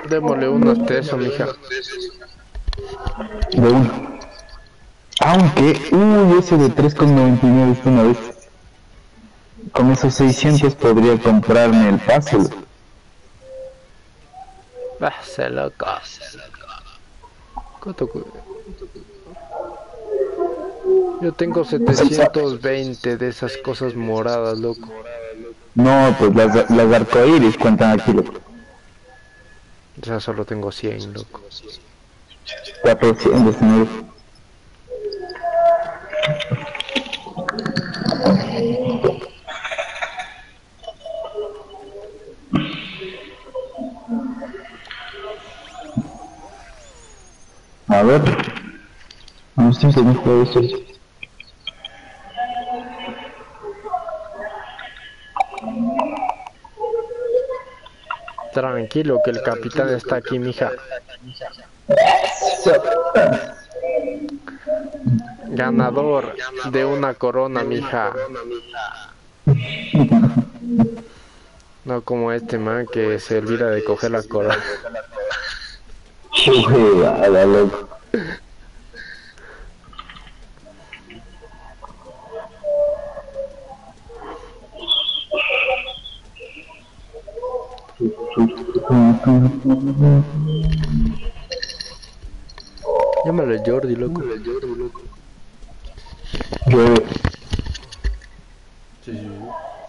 Démosle unas de eso, mija. De uno. Aunque, ese de 3,99 es una vez. Con esos 600 podría comprarme el puzzle. Ah, se loco. ¿Cuánto Yo tengo O sea, 720 de esas cosas moradas, loco. no, pues las arcoíris cuentan aquí, loco. O sea, solo tengo 100, loco. 400, señor. A ver. No estoy seguro de esto. Tranquilo, que el capitán está aquí, mija. Ganador de una corona, mija. No como este man que se olvida de coger la corona. Jugada, loco. Llámalo Jordi, loco. Yo, Sí, sí.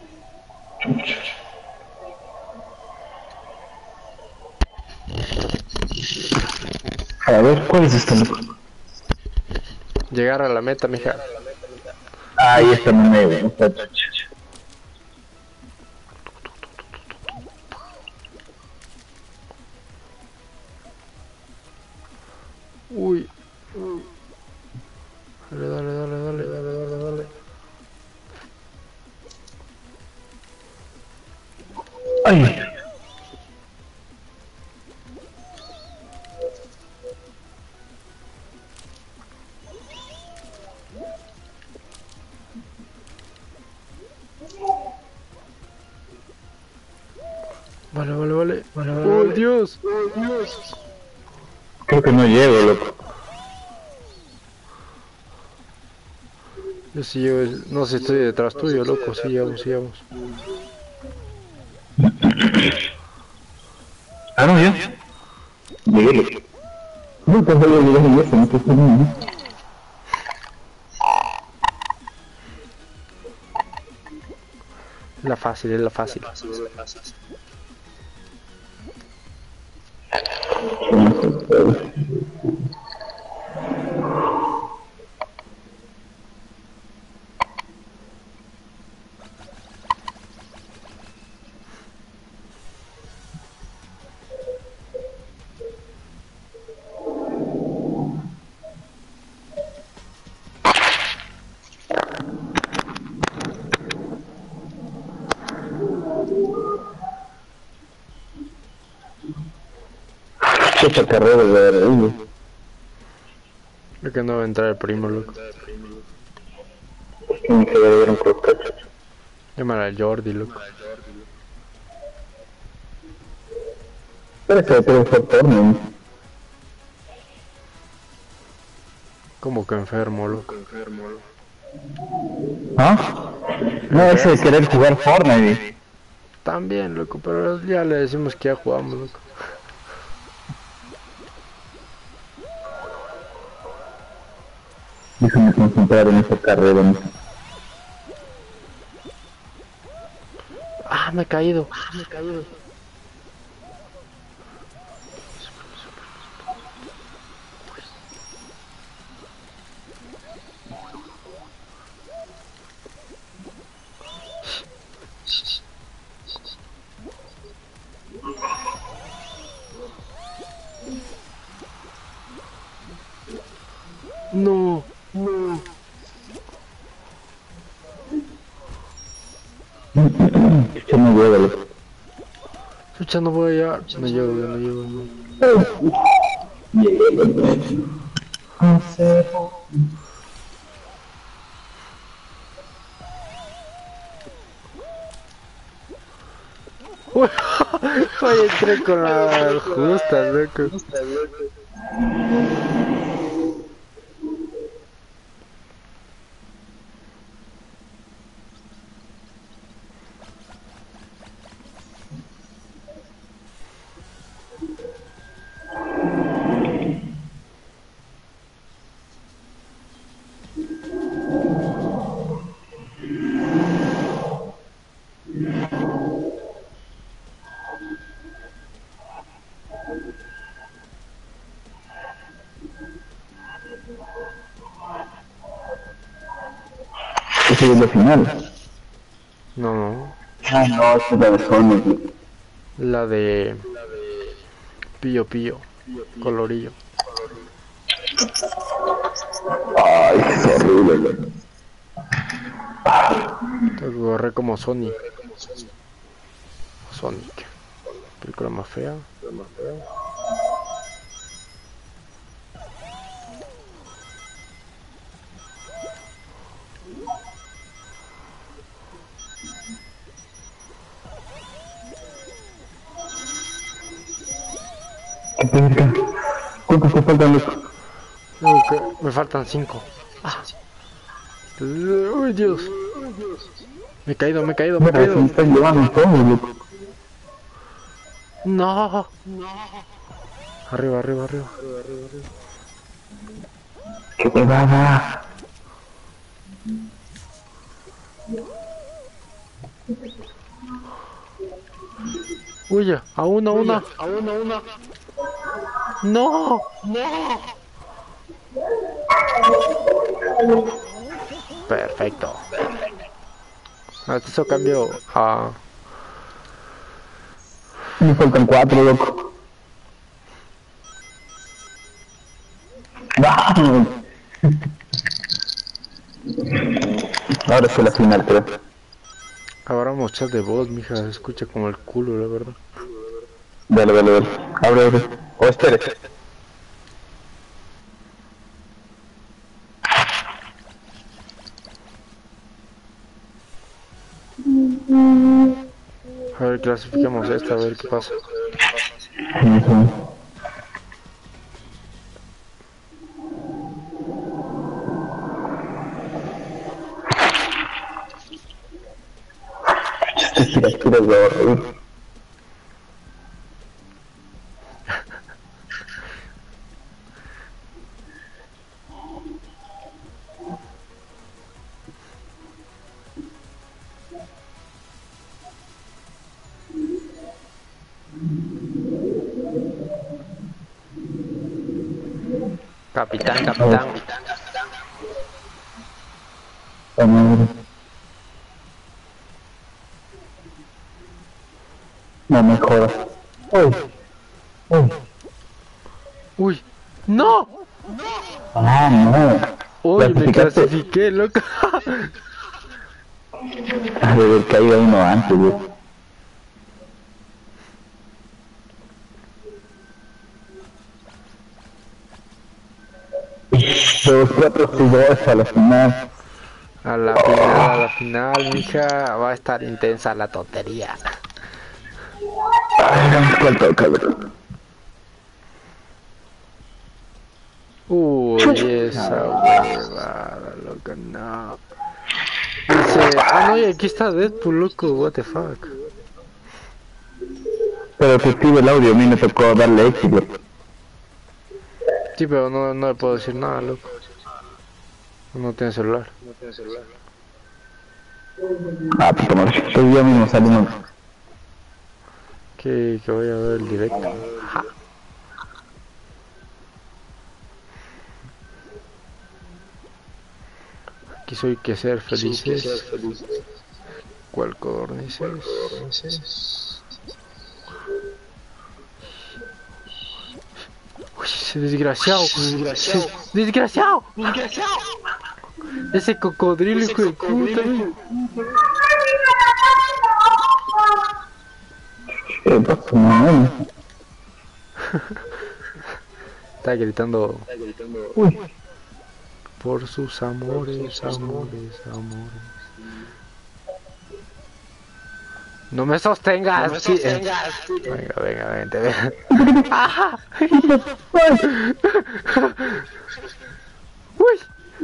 a ver, ¿cuál es este, loco? Llegar a la meta, mija. Ahí Uy, está mi medio. uy. Dale, dale, dale, dale, dale, dale, dale. Ay, Vale, vale, vale. ¡Oh, Dios! creo que no llego, loco. Yo sí, no sé si estoy detrás tuyo, loco. Sí, vamos, sí, vamos. Ah, no, ya. Llegué, loco. No, pues voy a llegar en eso, no te estoy viendo. Es la fácil, es la fácil. Esta carrera de verdad. Creo que no va a entrar el primo, loco. Que me quedé de ver un crosscut. Llámala al Jordi, loco. Parece que puede ser porno. Como que enfermo, loco. ¿Ah? No, ese de Enfermo. querer jugar Fortnite. También, loco, pero ya le decimos que ya jugamos, loco. Déjame concentrar en esta carrera. ¿No? Ah, me he caído. No. Yo no llego, loco. Chucha, no voy a llegar. No llego, no llego, no. Llegué, loco. Uy, Oye, entré con la justa, loco. Ese es la final. No, no. Ah, no, esa es la de Sonic. La de Pío Pío. Colorillo. Ay, qué horrible. Tengo que correr como Sonic. Sonic. Película más fea. ¿Qué verga? ¿Cuántos te faltan, loco? Me faltan 5. Ah. Uy, Dios. Me he caído, me he caído, me he Mira, se caído. me están llevando todos, loco. No. Arriba, arriba, arriba. ¡Qué pegada! Huye, a una, a una. No. Perfecto. Eso cambio a... Me faltan 4, loco. ¡Vamos! Ahora es la final, creo. Ahora vamos chat de voz, mija. Se escucha como el culo, la verdad. Dale, dale, dale. Abre, abre. O espere. A ver, clasificamos esta, a ver qué pasa. Estas criaturas de horror. Capitán, capitán. No me jodas. Uy. Uy. Uy. ¡No! Ah, no. Uy, me ¿Clasificaste? clasifiqué, loco. Ha de haber caído uno antes, güey. 2, 4, 2 a la final. A la final, mija. Va a estar intensa la tontería. Ay, ¿cuál toca, bro? Uy, esa huevada, loco, no. Dice, ah, no, y aquí está Deadpool, loco, what the fuck. Pero te escribe el audio, a mí me tocó darle éxito. Sí, pero no le puedo decir nada, loco. No tiene celular. Ah, puta madre. Pues ya mismo salimos. Que voy a ver el directo. Ajá. Aquí soy que ser felices. ¿Cuál codornices? Uy, ese desgraciado. Desgraciado. Ese cocodrilo, hijo de puta. ¿Qué pasa, mamá? Está gritando. Uy. Por sus amores. No me sostengas, sí. Venga, venga, vente, ven. ¡Ajá! ¡Uy!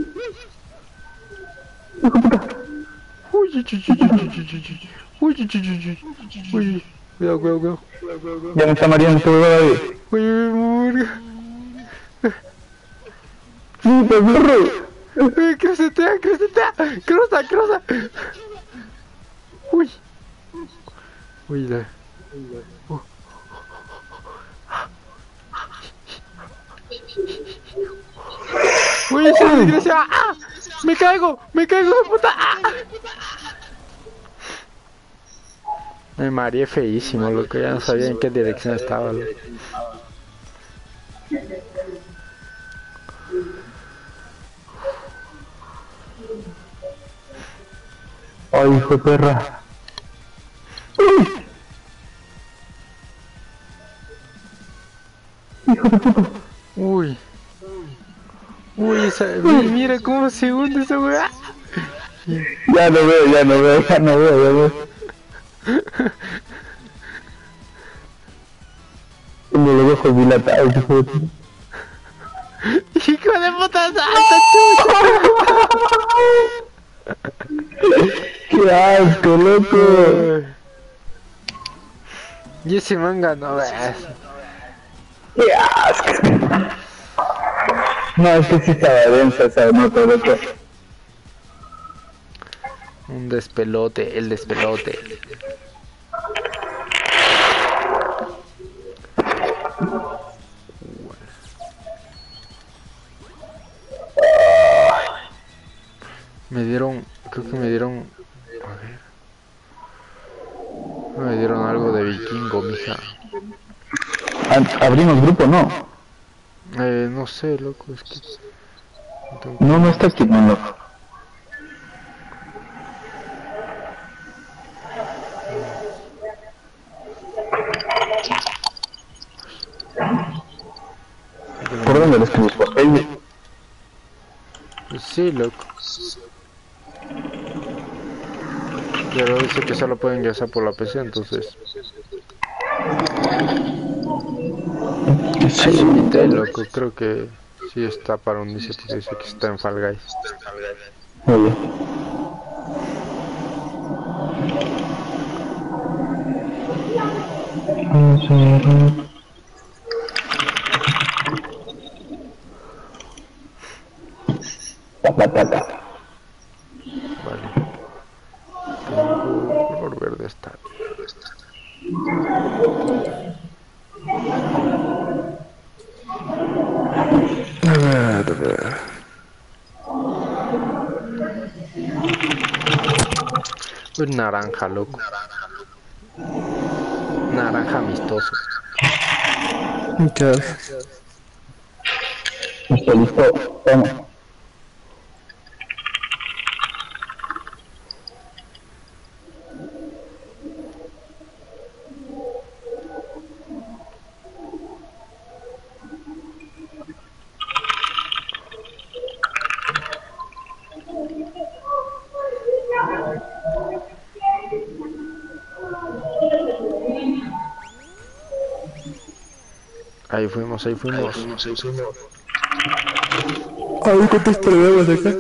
Uy, uy, uy, uy, uy, uy, uy, uy, uy, cuidado, cuidado, cuidado. Ya me está mareando todo David. Uy, uy, ¡Sí, te burro! uy, crucetea, crucetea, cruza, cruza. Uy. Uy, la. Uy, esa desgracia. ¡Ah! Me caigo, de puta. ¡Ah! Me mareé feísimo, loco, ya no sabía en qué dirección estaba, loco. Ay, hijo de perra. Hijo de puta. Uy. Uy, mira cómo se hunde esa weá. Ya no veo, ya no veo, ya no veo, ya veo. Tengo los ojos dilatados, hijo de puta. Hijo de puta santa, chucha. ¡Qué asco, loco! Y ese manga no ves. ¡Qué asco! No, es que sí estaba densa esa nota, loco. Un despelote, el despelote. Me dieron, creo que me dieron, a ver. Me dieron algo de vikingo, mija. Abrimos grupo, no. No sé, loco, es que... No, no está aquí, no, loco. ¿Por dónde lo escribes? ¿Por Facebook? Sí, loco. Pero dice que solo pueden ingresar por la PC, entonces... Ahí invité, loco, creo que sí está para unirse porque dice que está en Fall Guys. Oye. Vale. Tengo color verde está. A ver. Un naranja, loco. Naranja amistoso. ¿Qué? Listo, listo. Toma. Ahí fuimos, ahí fuimos. Ay, ¿cuántos programas acá?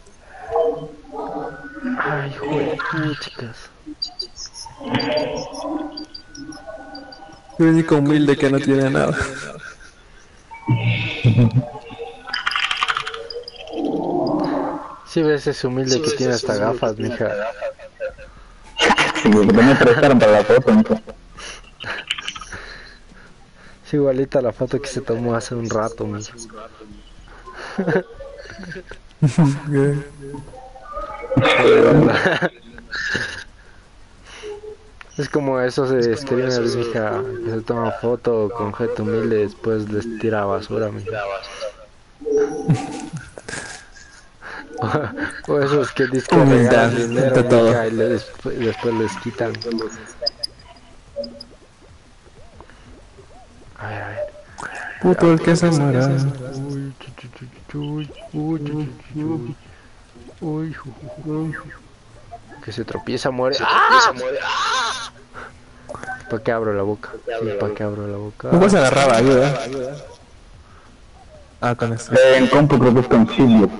Ay, joder, chicas. El único humilde que no tiene nada. Si ves ese humilde que tiene hasta gafas, mija. Sí, porque me prestaron para la foto, ¿no? Es igualita a la foto que se tomó hace un rato, mija. Es como esos streamers, mija, que se toman foto con gente humilde y después les tira basura, mija. O esos que dicen que Humildad, regalan dinero, ante todo. mija, y después les quitan. A ver. Puto el que se muera. Uy, uy, uy, uy, uy, uy, que se tropieza, muere. ¡Ah! ¿Para qué abro la boca? Sí, ¿para qué abro la boca? ¿Cómo se agarraba? Ayuda. Ah, con eso. En compu creo que es con Silvio.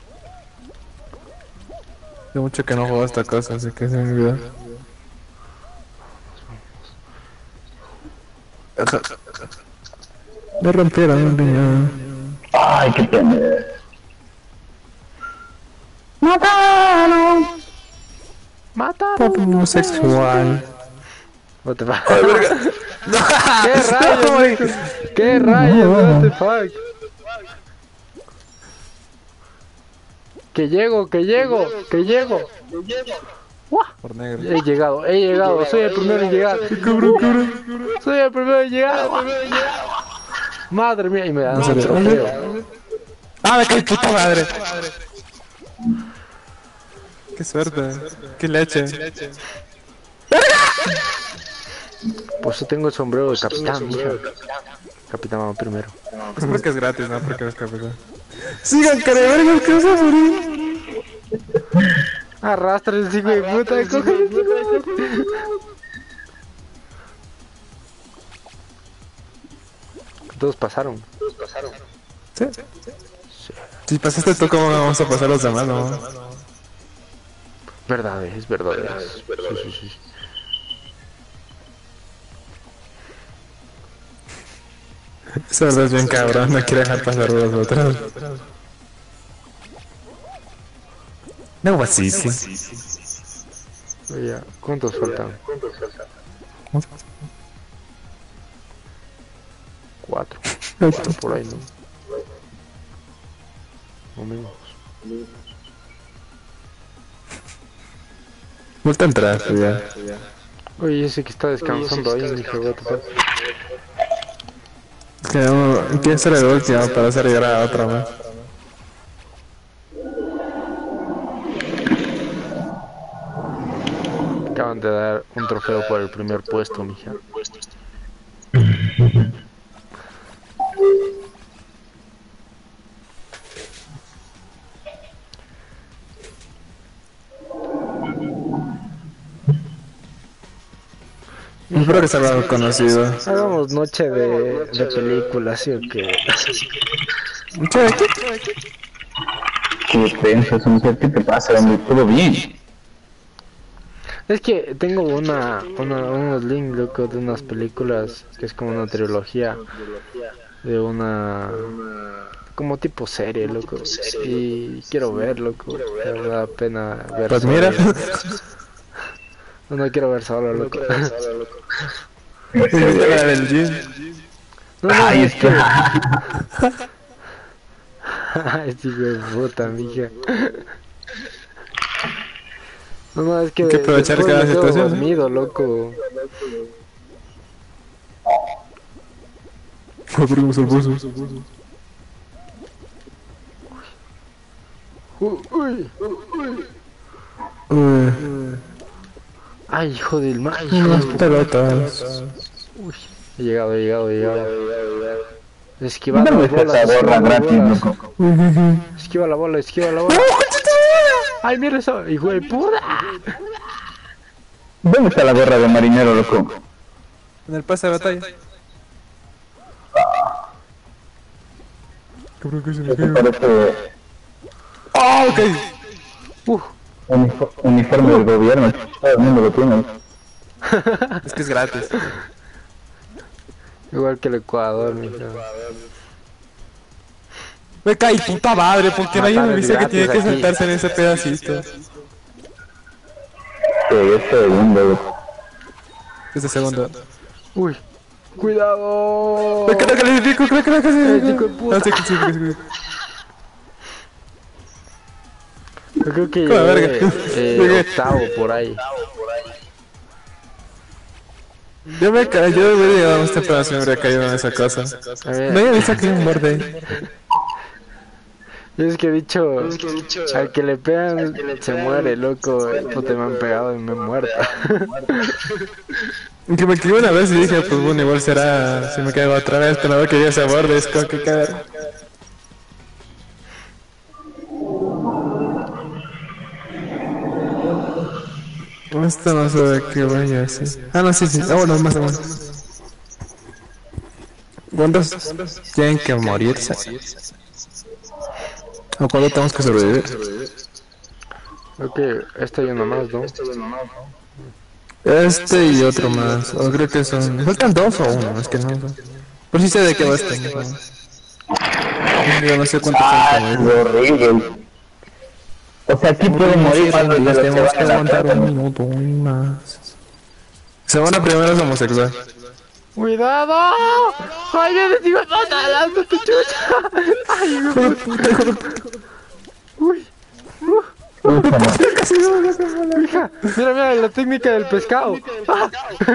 Hace mucho que no juego esta cosa, así que se me olvidó. Me rompieron un riñón. Ay, qué pena. ¡Mataron! Papo homosexual. What the fuck? ¡Ay, verga! ¿Qué rayos, loco? ¿Qué rayos? What the fuck? Que llego. Por negro. He llegado, soy el primero en llegar. Soy el primero en llegar. Madre mía, y me dan un trofeo. ¡Ah, me caí, puta madre! ¡Qué suerte! ¡Qué leche! Por eso tengo el sombrero de capitán, mija. Capitán vamos primero. Es porque es gratis, no porque eres capitán. ¡Sigan, carevergas, que vas a morir! Arrastra el hijo de puta, coge el hijo de puta. Todos pasaron. ¿Sí? Si pasaste tú, ¿cómo vamos a pasar los demás, no? Verdades. Sí. Esa verdad es bien cabrón, no quiere dejar pasar los otros. No, guasísimo. Oye, ¿cuántos faltan? 4. 4 por ahí, ¿no? O menos. Vuelta a entrar, ya. Oye, ese que está descansando ahí, dije, what the fuck. Que empieza el último para hacer llegar a otra más. Acaban de dar un trofeo por el primer puesto, mija. Espero que sea algo conocido. Hagamos noche de películas, ¿sí o qué? ¿Qué? ¿Qué piensas, mujer? ¿Qué te pasa, hombre? ¿Todo bien? Es que tengo unos links, loco, de unas películas que es como una trilogía de una... como tipo serie, loco. Y quiero ver, loco. Me da pena ver Pues solo. mira. No quiero ver solo, loco. La del gym. No, Ahí es que... está. Este hijo de puta, mija. No, es que Hay que aprovechar después cada me quedo situación, ¿no? dormido, loco. Uy. Ay, hijo del mal. Unas pelotas. Uy, he llegado. Esquivar Dame las bolas, esa gorra esquiva las gratis, bolas. loco. Esquiva la bola. Ay, mira eso, hijo de puta. ¿Dónde está la gorra de marinero, loco? En el pase de batalla. Cabrón, que se me ¿Qué te cayó. parece ¡Ah, ok! uniforme del gobierno? Todo el mundo lo tiene. Es que es gratis. Igual que el Ecuador, mija. Me caí, puta madre, porque nadie me Matar dice que gratis tiene que aquí. sentarse en ese pedacito. Es segundo, loco. Ese segundo. Uy, cuidado. Creo que le pico, creo que hijo de puta. No sé qué sí. Yo creo que Como la llegué, verga. octavo por ahí. Yo me caí, yo hubiera llegado a este pedazo y me habría caído en esa cosa. A ver, No, ya me saqué un borde. es que he dicho, al que le pegan se muere, loco. Puta, me han pegado y me he muerto. Que me caí una vez y dije, pues bueno, igual será si me caigo otra vez, pero no quería ese borde, es como que caer. Esto no se ve que vaya así. Ah, no, sí, sí. Ah, bueno, más o menos. ¿Cuántos tienen que morirse? ¿O cuándo tenemos que sobrevivir? Ok, esta y una más, ¿no? Este y otro más. O creo que son... ¿Faltan dos o uno? Es que no sé. Pero sí sé de qué va este. ¿No? Yo no sé cuántos tienen que Ah, morir. es horrible. O sea, aquí pueden morir más de los que Tenemos van que en la aguantar casa, un ¿no? minuto y más. Semana primera es homosexual. ¡Cuidado! ¡Ay, me metí con tu chucha! ¡Ay, hijo de puta! ¡Uy! Úsalo. Mija, mira, mira, la técnica del pescado. ¡Ah!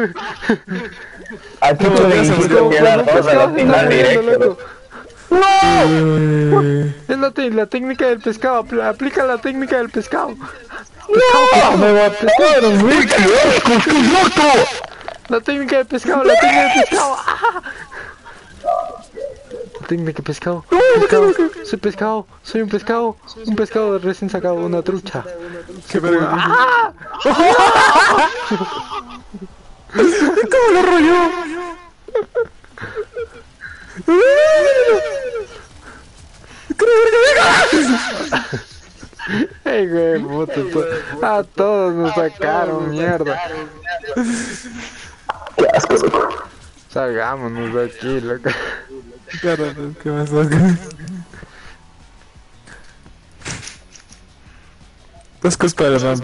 Aquí No, pueden ya se incluso murió. Como quedar cuando un dos a pescado la se está final muriendo, directo, loco. ¿no? Es la técnica del pescado. Aplica la técnica del pescado. Pescado, ¡No! ¡Me mataron, Ricky! ¡Qué loco! la técnica del pescado, la técnica del pescado. ¡Ah! La técnica del pescado. Pescado. Soy un pescado recién sacado de una trucha. Qué verga. ¡Ah! ¿Cómo lo rolló? ¡Ey, güey, puta! A todos nos sacaron, mierda. ¡Qué asco, loco! Salgámonos de aquí, loco. Claro, ¿qué pasó? Pues culpa del RAM.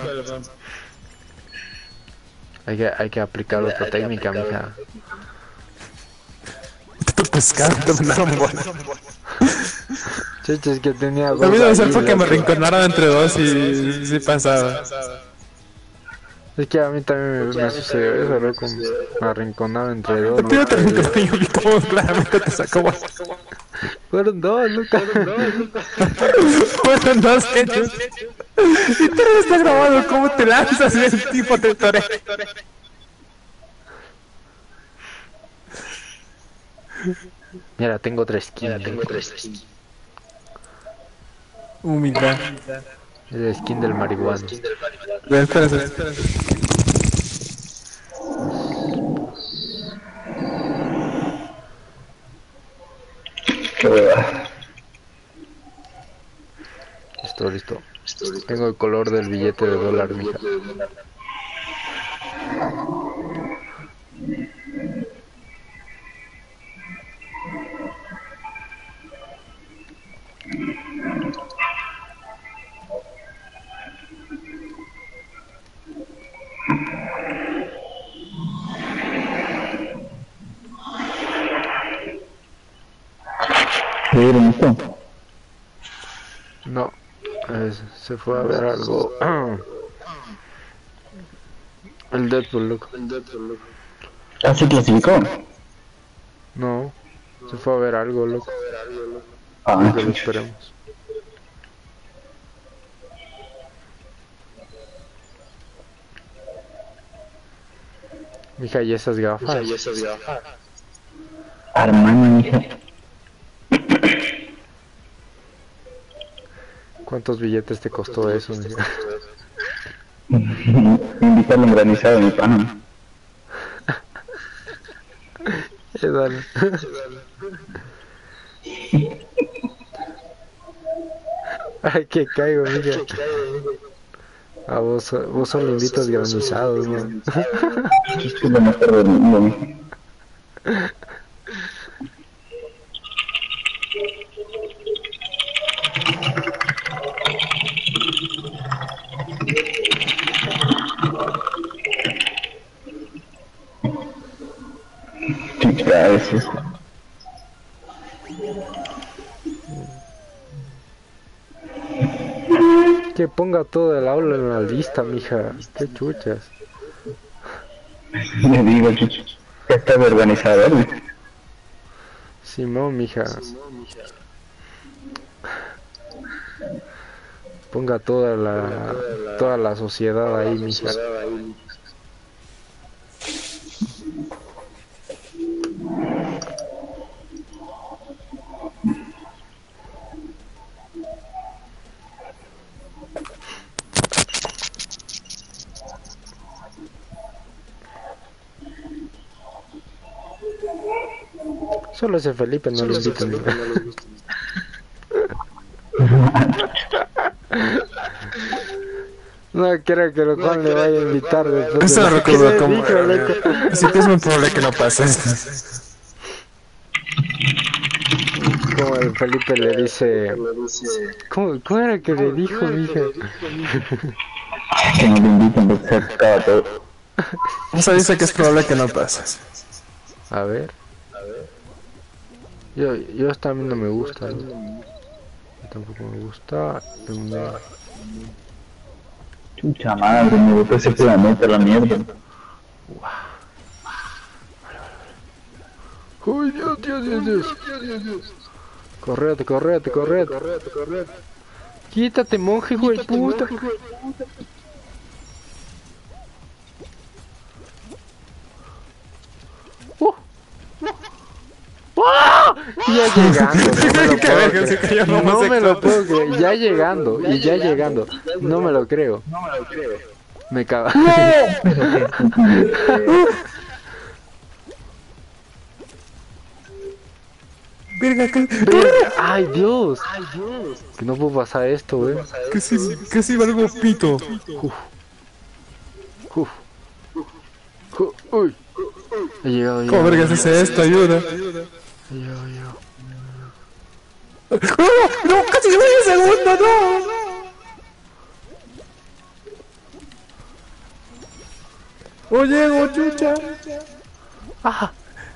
Hay que aplicar otra técnica, mija. Tu pescado te mandaron bueno. Cheches que tenía dos. A mí debe ser ahí, porque me loco. reencarnaron entre dos y sí pasaba. Es que a mí también me sucedió eso, loco. Me arrinconaba entre dos. A ti no te loco. reencarnaron y como claramente te sacó bueno. Fueron dos, loco. Fueron dos hechos. Y todo está grabado cómo te lanzas y el tipo te torea. Mira, tengo tres skins. Humildad. Es el skin del marihuana. Espera. ¡Qué hueva! Listo. Tengo el color del billete de dólar, mija. ¿Qué vieron esto? No, se fue a ver algo. El Deadpool, loco. ¿Ah, se clasificó? No, se fue a ver algo, loco. Ah, Que lo esperemos. Mija, ¿y esas gafas? hermano, hija. ¿Cuántos billetes te costó eso, mija? Invitarlo en granizado, mi pana. Dale. Ay, que caigo, mija. A vos solo invitas granizados, ¿no? Esto es lo mejor del mundo, mijo. Chica, eso es. Que ponga todo el aula en la lista, mija. Qué chuchas. Le digo, chucho. Ya está organizado, ¿no? Simón, mija. Ponga toda la sociedad ahí, mija. Solo ese Felipe no lo invito. No quiero que lo Juan le vaya a invitar después. Eso de no lo recuerdo que cómo. dijo, loco. Sí que es muy probable que no pase. Como el Felipe le dice. ¿Cómo era que le dijo, mija? Que no le invitan porque se acaba todo. O sea, dice que es probable que no pase. A ver. Yo esta a mí no me gusta. ¿No? Tampoco me gusta. Chucha madre, me botó ese planeta a la mierda. ¡Uy, Dios! Correte. Quítate, monje, güey, puta. ¡Ah! Ya llegando, no me lo puedo creer, ya llegando, no me lo creo. Me cago. Ay, Dios. Que no puedo pasar esto, güey. Casi valgo pito. Uy. He llegado. ¿Cómo vergas hace esto? Ayuda. He llegado. ¡No! ¡Casi se medio segundo! ¡No! ¡Oh, llego, chucha! ¡Ah!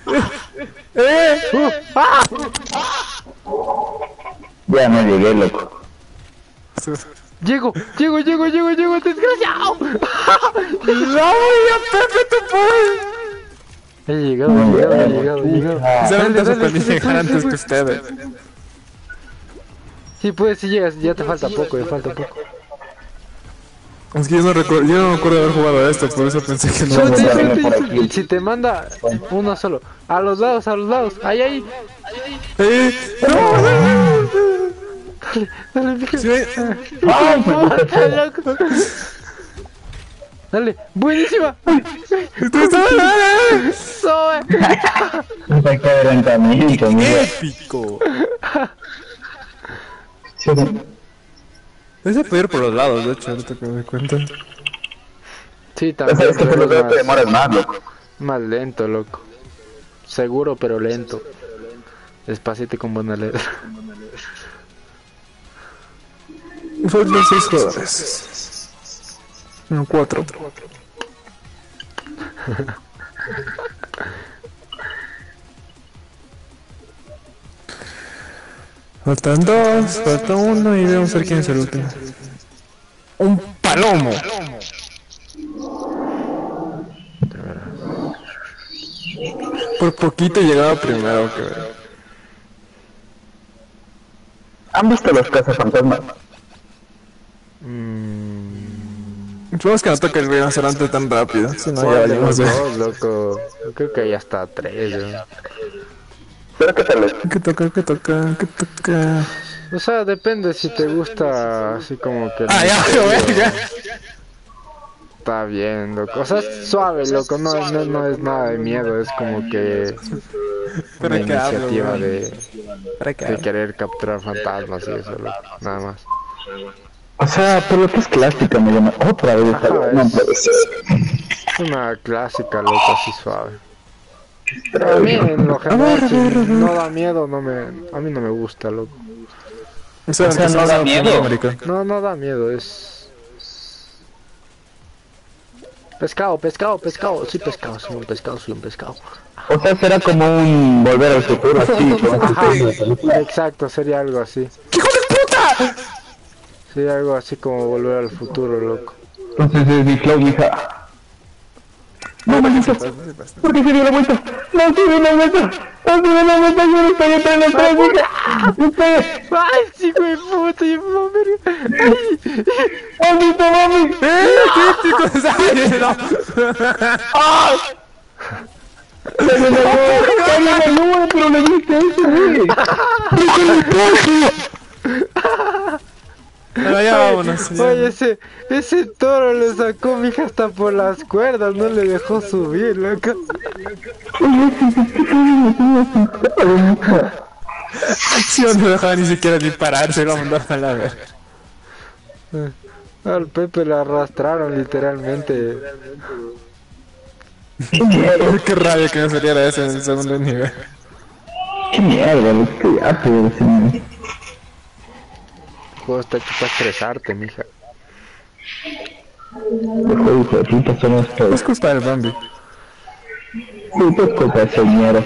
Ya no llegué, loco. Llego, desgraciado. ¡No, ya Pepe, tú puedes! He llegado. Se van a llegar antes que ustedes. Sí, puedes, si llegas, ya te falta poco, Es que yo no me acuerdo de haber jugado a esto, por eso pensé que no. Suerte. Si te manda uno solo, a los lados, ahí. Dale, loco. Dale, buenísima. Sobe. Hay que adelantamiento, mira. ¡Épico! Debe poder por los lados, de hecho, ahorita que me doy cuenta. Sí, también. Es que por los lados te demoras más, loco. Más lento, loco. Seguro, pero lento. Despacito y con buena letra. Faltan 6 jugadores. No, 4. Faltan 2, falta 1 y vamos a ver quién es el último. ¡Un palomo! Por poquito llegaba primero que ver. ¿Han visto los cazafantasmas? Supongo que no toca el rinoceronte tan rápido. Si no, ya valimos dos, loco. Creo que ya está 3, yo. ¿Pero qué tal es? ¿Qué toca? O sea, depende si te gusta así como que... ya. Está bien, loco. O sea, es suave, loco. No es nada de miedo. Es como que... una iniciativa de querer capturar fantasmas y eso, loco. Nada más. O sea, por lo que es clásica me llama. Otra vez, no puede ser. Es una clásica, loco, así suave. A mí, en lo general, si no da miedo, a mí no me gusta, loco. O sea, no da miedo. No da miedo, es... Pescado. Soy un pescado. O sea, será como un volver al futuro, así. Exacto, sería algo así. ¡Hijo de puta! Sería algo así como volver al futuro, loco. Entonces es mi flow, mija. No, maldito. ¿Por qué se dio la vuelta? No se dio la vuelta, yo no estoy entrando atrás, mija. ¡Ay, sí, güey, puta! ¡Ay! ¡Maldito, mami! ¡Típico! ¿Sabes? ¡Ay! Pero le dije eso, güey. Bueno, ya vámonos. Ya. Oye, ese toro le sacó mija hasta por las cuerdas, no le dejó subir, loco. Sí, no me dejaba ni siquiera disparar, se lo va a mandar a la verga. Al Pepe le arrastraron literalmente. Qué rabia que me saliera eso en el segundo nivel. Qué mierda, loco, que ya te decimos. El juego está hecho para estresarte, mija. Los juegos de puta son estos. Es culpa del Bambi. Sí, pues culpa de esa mierda.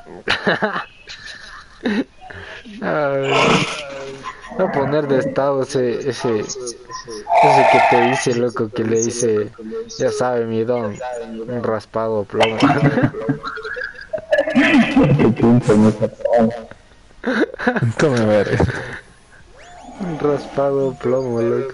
Ay, voy a poner de estado ese que te dice, loco, que le dice, ya sabe mi don, un raspado plomo. Qué pinche no se pone. Come verga. Un raspado plomo, loco.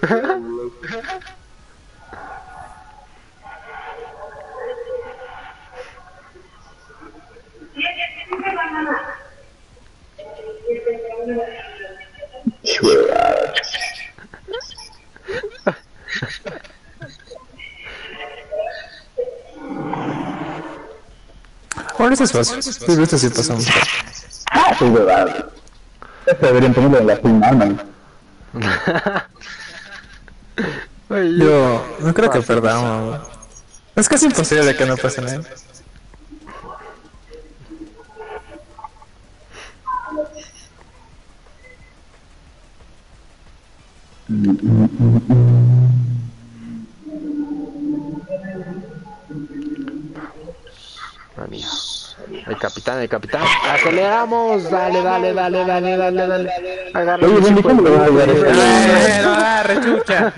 Bueno, eso es fácil. Sí, esto sí pasamos. Ah, sí, verdad. Esto deberían ponerlo en la Full Man. Ay, Yo no creo que perdamos. Es casi imposible que no pase nada. Amigos. El capitán, aceleramos, dale, agarra Oye, el Bendy, ¿cómo le vas a ayudar a ¡No ese? agarre, chucha!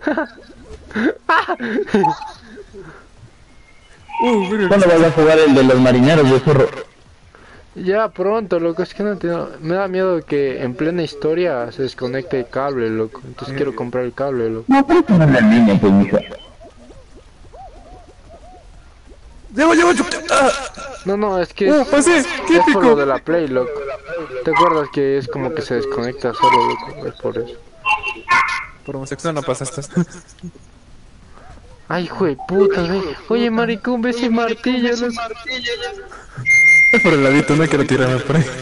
¿Cuándo vas a jugar el de los marineros de zorro? Ya pronto, loco, es que no entiendo. Me da miedo que en plena historia se desconecte el cable, loco. Entonces quiero comprar el cable, loco. No, pero ponerla en línea, pues, mija. ¡Llevo, chucha! ¡Ah! No, es que es, Pues sí, es por lo típico. de la Play, loco. ¿Te acuerdas que es como que se desconecta solo, loco? Es por eso. Por homosexual no pasa esto. Ay, hijo de puta, ve. Oye, maricón, ve ese martillo, loco. Es por el ladito, no quiero tirarme por ahí.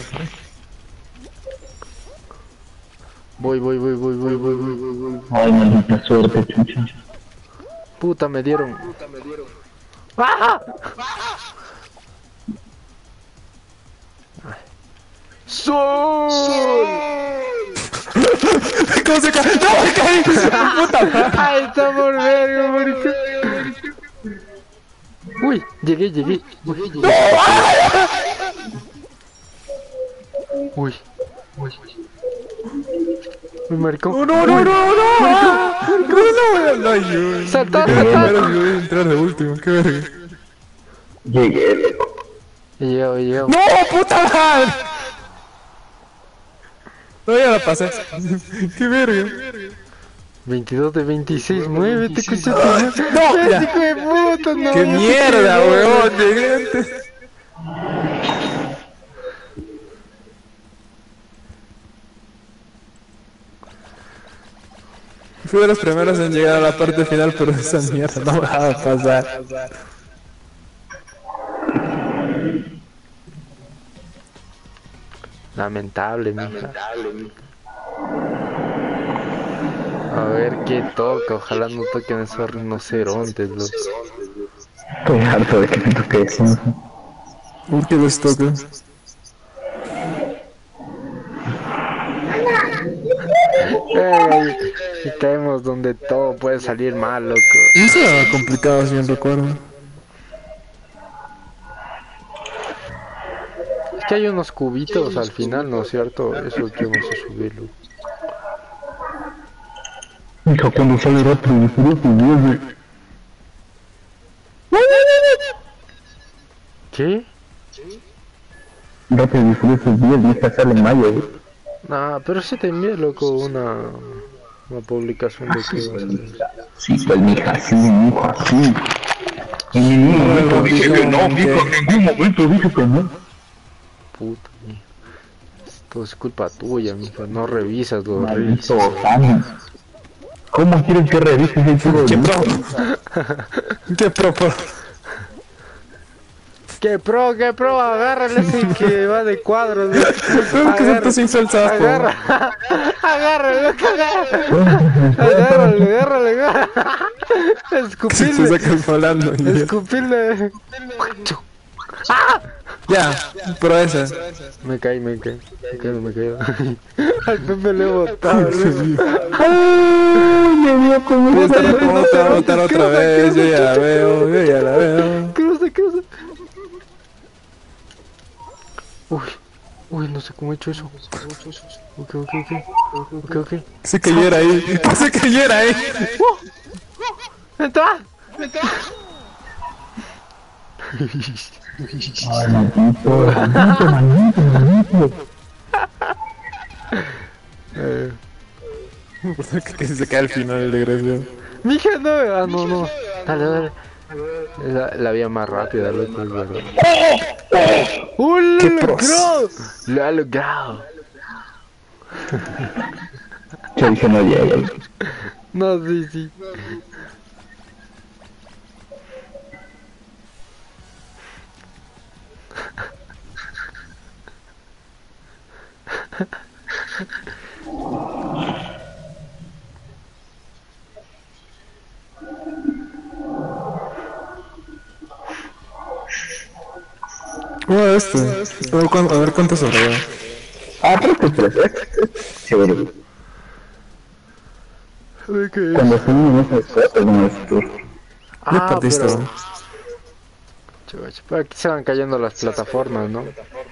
Voy. Ay, maldita suerte, chucha. Puta, me dieron. ¡Ah! ¡Sol! ¿Cómo se cae? ¡No, me caí! ¡Puta madre! ¡Ay, está por verga, maricón! Uy, llegué. Uy, maricón. ¡No! ¡No! Salta. Primero yo voy a entrar de último, qué verga. Llegué, loco. Llego. ¡No, puta madre! No, ya la pasé. ¡Qué verga! 22 de 26, muévete, escucha. ¡No! Ya. ¡Hijo de puta, no! ¡Qué mierda, weón! Llegué antes. Fui de los primeros en llegar a la parte final, pero esa mierda no me va a pasar. Lamentable, mija. A ver qué toca, ojalá no toquen esos rinocerontes, loco. Estoy harto de que me toque eso. ¿Por qué les toca? Y caemos donde todo puede salir mal, loco. Eso era complicado, si bien recuerdo. Es que hay unos cubitos al final, ¿no es cierto? Eso que vamos a subirlo. Hija, cuando sale rápido y furioso, vuelve. ¿Qué? Rápido y furioso 10, mija, sale en mayo, güey. Nah, pero sí te envié, loco, una publicación de que va a salir. Sí, pues mija, sí, mija, sí. En ningún momento dije que no, mija, en ningún momento dije que no. Puta, mija. Esto es culpa tuya, mija. No revisas los Maldito reels. Thanos. ¿Cómo quieres que revises el juego? ¡Qué pro! ¡Qué pro! ¡Qué pro! Agárrale ese que va de cuadros. ¿Qué son tus insultos? Agárrale. Se te sacas volando. Escupirle. Ya, pero esa. Me caí. Me quedo. Al Pepe le he botado. ¡Ay! Me dio como Te voy a botar otra vez. Yo ya la veo. Cruza. Uy, no sé cómo he hecho eso. Ok. Se cayera ahí. ¡Entra! Ay, maldito. Que se cae al final el desgraciado. Mija, no. Dale. Es la vía más rápida, loco, es verdad. ¡Lo ha logrado! Yo dije no llega. No, sí. A ver cuánto sobrevive. Creo que 3, seguro. Cuando fuimos en ese suerte, no es tú. Ya perdiste. Pero aquí se van cayendo las plataformas, ¿no?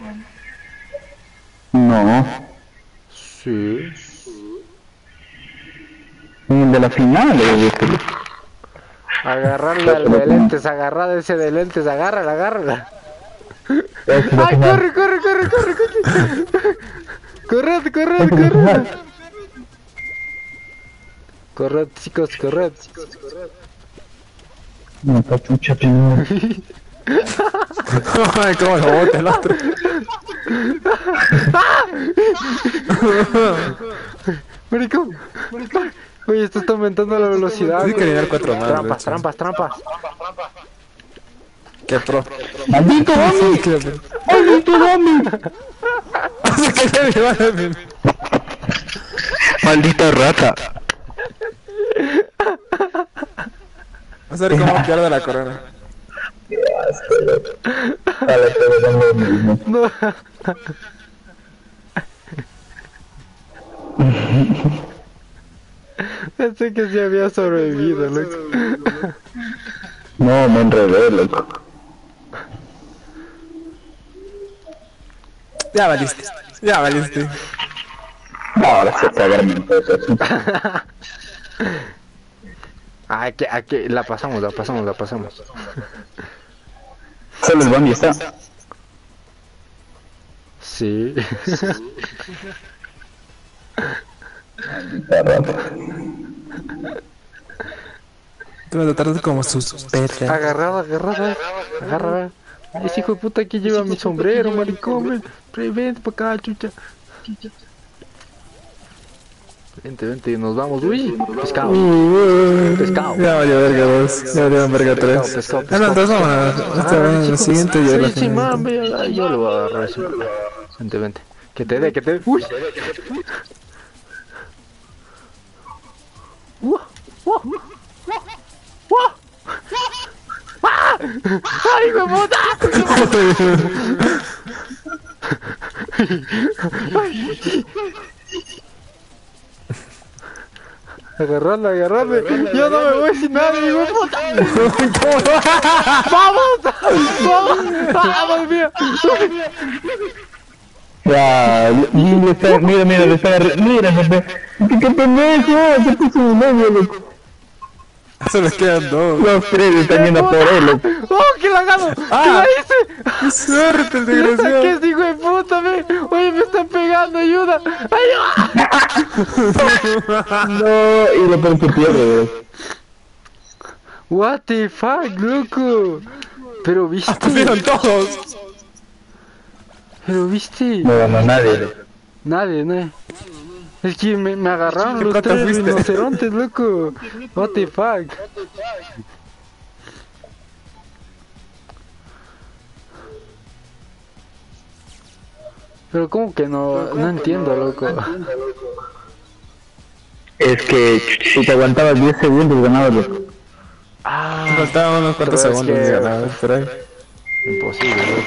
No. Sí. En el de la final, Agarrarla al de lentes, agarrada ese de lentes, agárrala. ¡Ay, corre! Corred, chicos. No, cachucha, primero. Ay, cómo lo bota el otro. Marico. Oye, esto está aumentando la velocidad. Sí, que dar 4 más. Trampas. Qué pro. ¡Maldito Dami! ¡Maldito Dami! ¡Maldita rata! Vamos a ver cómo pierde la corona. No. Pensé que sí había sobrevivido, loco. No, me enredé, loco. Ya valiste. Ahora se cagarme en todo eso. Que la pasamos. Solo el Bambi está. Sí. Maldita rata. Te vas a tratar como sus perras. Agarrada. Ese hijo de puta que lleva mi sombrero, maricón. Vente pa' acá, chucha. Vente, nos vamos. Uy, pescado. Ya valió verga 2. Ya valió verga 3. Pescado. Entonces vamos a la siguiente y a la Sí, mami, yo lo voy a agarrar eso. Vente. Que te dé. Uy. ¡Ay, me puta! Agarrarle. Yo no me voy sin nada, hijo de puta. ¡Vamos, mía! Ya, mira, le está mira, qué pendejo, se puso un novio, loco. Solo les quedan 2. Los 3 están yendo por él, loco. ¡Oh, que la gano! ¿Qué la hice? ¡Qué suerte, el ¿Qué desgraciado! es, hijo de puta, me? Oye, me están pegando, ayuda. No, y lo peor que pierde, bro. What the fuck, loco. Pero viste. ¡Perdieron todos! No ganó nadie, loco. Nadie, ¿no? Es que me agarraron ¿Qué los plata 3 fuiste? rinocerontes, loco. What the fuck. Pero como que no entiendo, loco. Es que si te aguantabas 10 segundos ganabas loco. Te Ah, faltaban unos cuantos pero es segundos que- de ganar, por ahí. imposible, loco.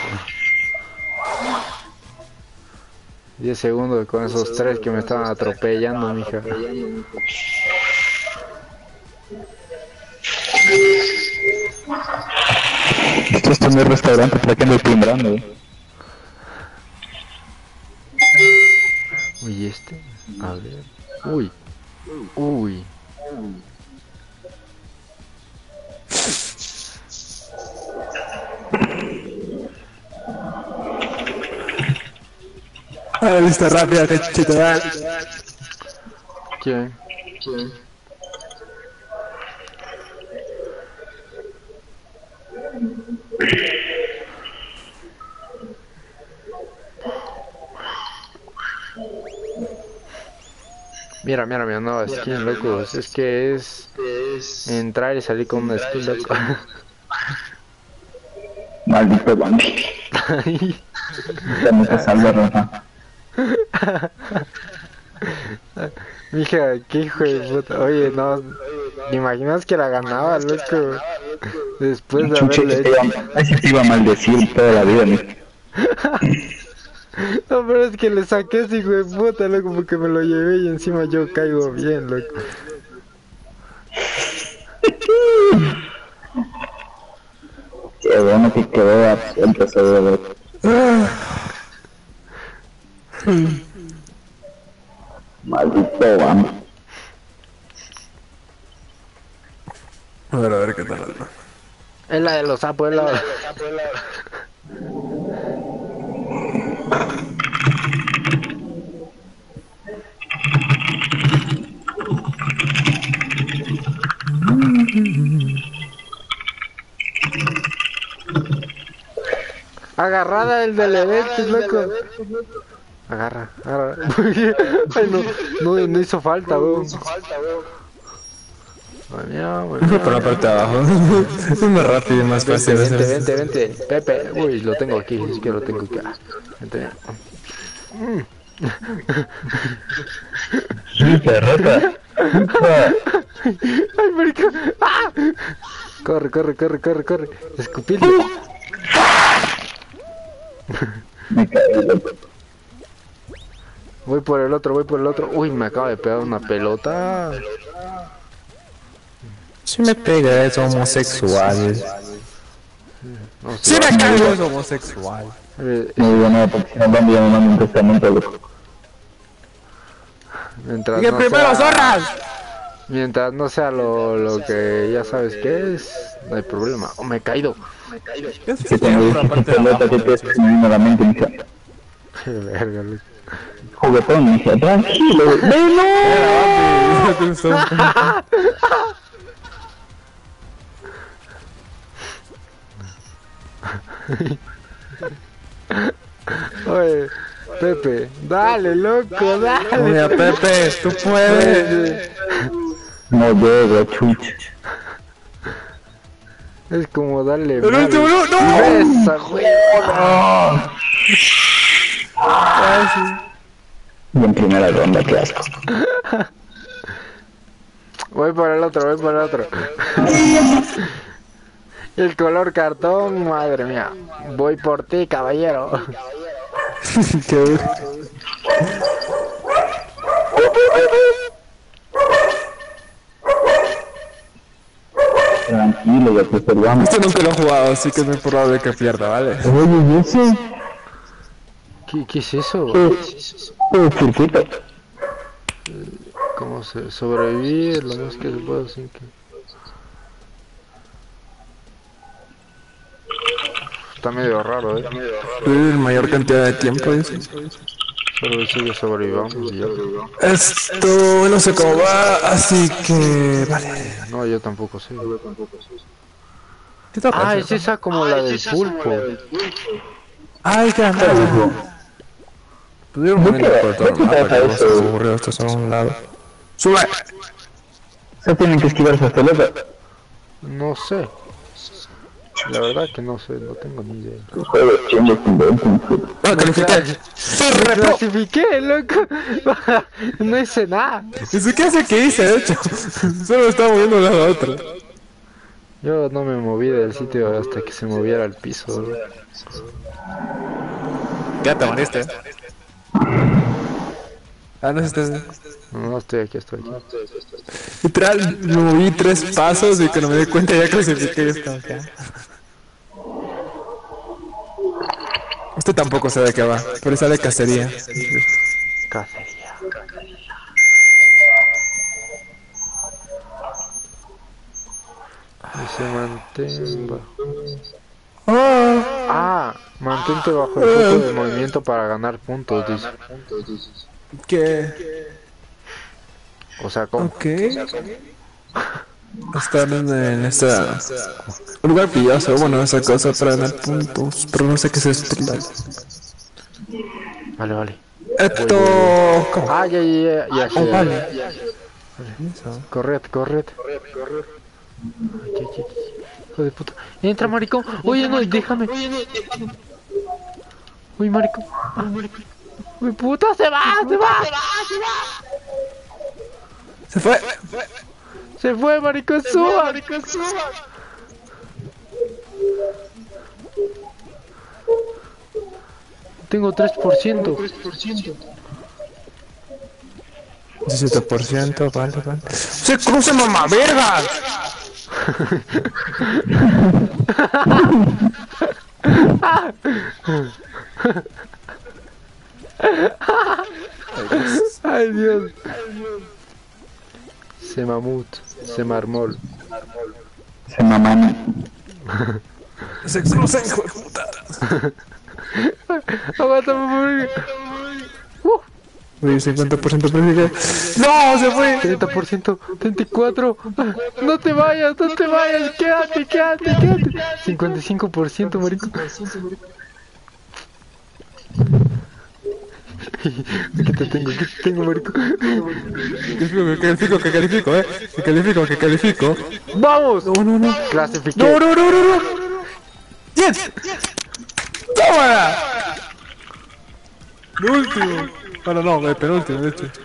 10 segundos con esos 3 que me estaban atropellando, mija. Esto no es restaurante, para que ando timbrando. Uy, este. A ver. Uy. Uy. Ah, lista rápida, que chita. ¿Quién? Mira, no, skin, locos. Es que es entrar y salir con una skin, loco. Maldito Bambi. También te salva, Rafa. Mija, qué hijo de puta. Oye, no. ¿Te imaginas que la ganaba, loco? Después de Chuche, haberle te hecho. ahí te iba a maldecir toda la vida, mijo. No, pero es que le saqué ese hijo de puta, loco, porque me lo llevé y encima yo caigo bien, loco. Qué bueno que quedó absente ese bebé. Maldito Bambi. A ver qué tal anda. Es la de los sapos, es la de... Agarrada el del evento, loco. Agarra. Ay, no hizo falta, weón. Fue por la parte de abajo. Es más rápido y más fácil hacer eso. Vente. Pepe. Uy, lo tengo aquí, es que lo tengo aquí. Vente. Sí, perrota. Ay, marica. ¡Ah! Corre. Escupidle. Me caí, loco. Voy por el otro. Uy, me acaba de pegar una pelota. Si me pega es homosexual. No, Si me caigo es homosexual. Muy bueno, porque si no Bambi ya me manda un testamento, loco. Mientras ¡Que no primero, sea, zorras! mientras no sea lo que ya sabes que es, no hay problema. Oh, me he caído. Que cuando por la dijiste parte de pelota, abajo, ¿qué te se me vino a la mente, mija? Qué verga, loco. Juguetón, mija, tranquilo. Oye, Pepe, dale, loco, dale. Mira, Pepe, tú puedes. No llego, chucha. Es como darle El mal. último, no. Esa, güey. Y en primera ronda, qué asco. Voy por el otro. El color cartón, madre mía. Voy por ti, caballero. Qué Tranquilo, ya te salvamos. Esto nunca lo he jugado, así que es muy probable que pierda, ¿vale? Oye, ¿y ese? ¿Qué es eso? Circuito. ¿Cómo se sobrevivir? Lo más que se puede sin que... Está medio raro, Mayor cantidad de tiempo, dice. Solo decir que sobrevivamos y ya. Esto no sé cómo va, así que... Vale. No, yo tampoco sé. ¿Qué toca? Ah, es esa como la del pulpo. Ay, qué anda. Pudieron venir por todo el mapa, que no se aburrió, esto es a un lado. ¡Sube! Se tienen que esquivar esas pelotas. No sé. La verdad que no sé, no tengo ni idea. Juegos chingos que inventan. ¡Ah, califiqué! ¡Me clasifiqué, loco! No hice nada. Ni siquiera sé qué hice, de hecho. Solo estaba moviendo de un lado a otro. Yo no me moví del sitio hasta que se moviera el piso, loco. Ya te moriste. Ah, no estás. No, estoy aquí, estoy aquí. Literal, me moví 3 pasos y cuando me di cuenta ya clasifiqué y estaba acá. Este tampoco sabe de qué va, pero sale cacería. Cacería. Y se mantenga. Mantente bajo el foco de movimiento para ganar puntos, dice. ¿Qué? O sea, ¿cómo? Ok. Están en esta... Un lugar pilloso, bueno, esa cosa para ganar puntos, pero no sé qué es esto. Vale, vale. Esto... ¿Cómo? Ya, Oh, vale. Corred. Aquí. Hijo de puta. Entra, maricón. Oye, no, déjame. Uy, maricón. Uy, puta, se va. Se fue. Se fue, maricón, suba. Tengo 3%. 17%, vale. ¡Se cruza, mamá verga! Ay, Dios. Se mamut, se marmol. Se mamana. Se cruza, hijo de puta. Aguántame, Uy, 50% presigue. ¡No! ¡Se fue! 30%, 34%. No te vayas, quédate. 55%, marico. ¿Qué te tengo, marico? Que califico. ¡Vamos! No. Clasifiqué. No. ¡Yes! ¡Tómala! El último. Bueno, no, el penúltimo, de hecho.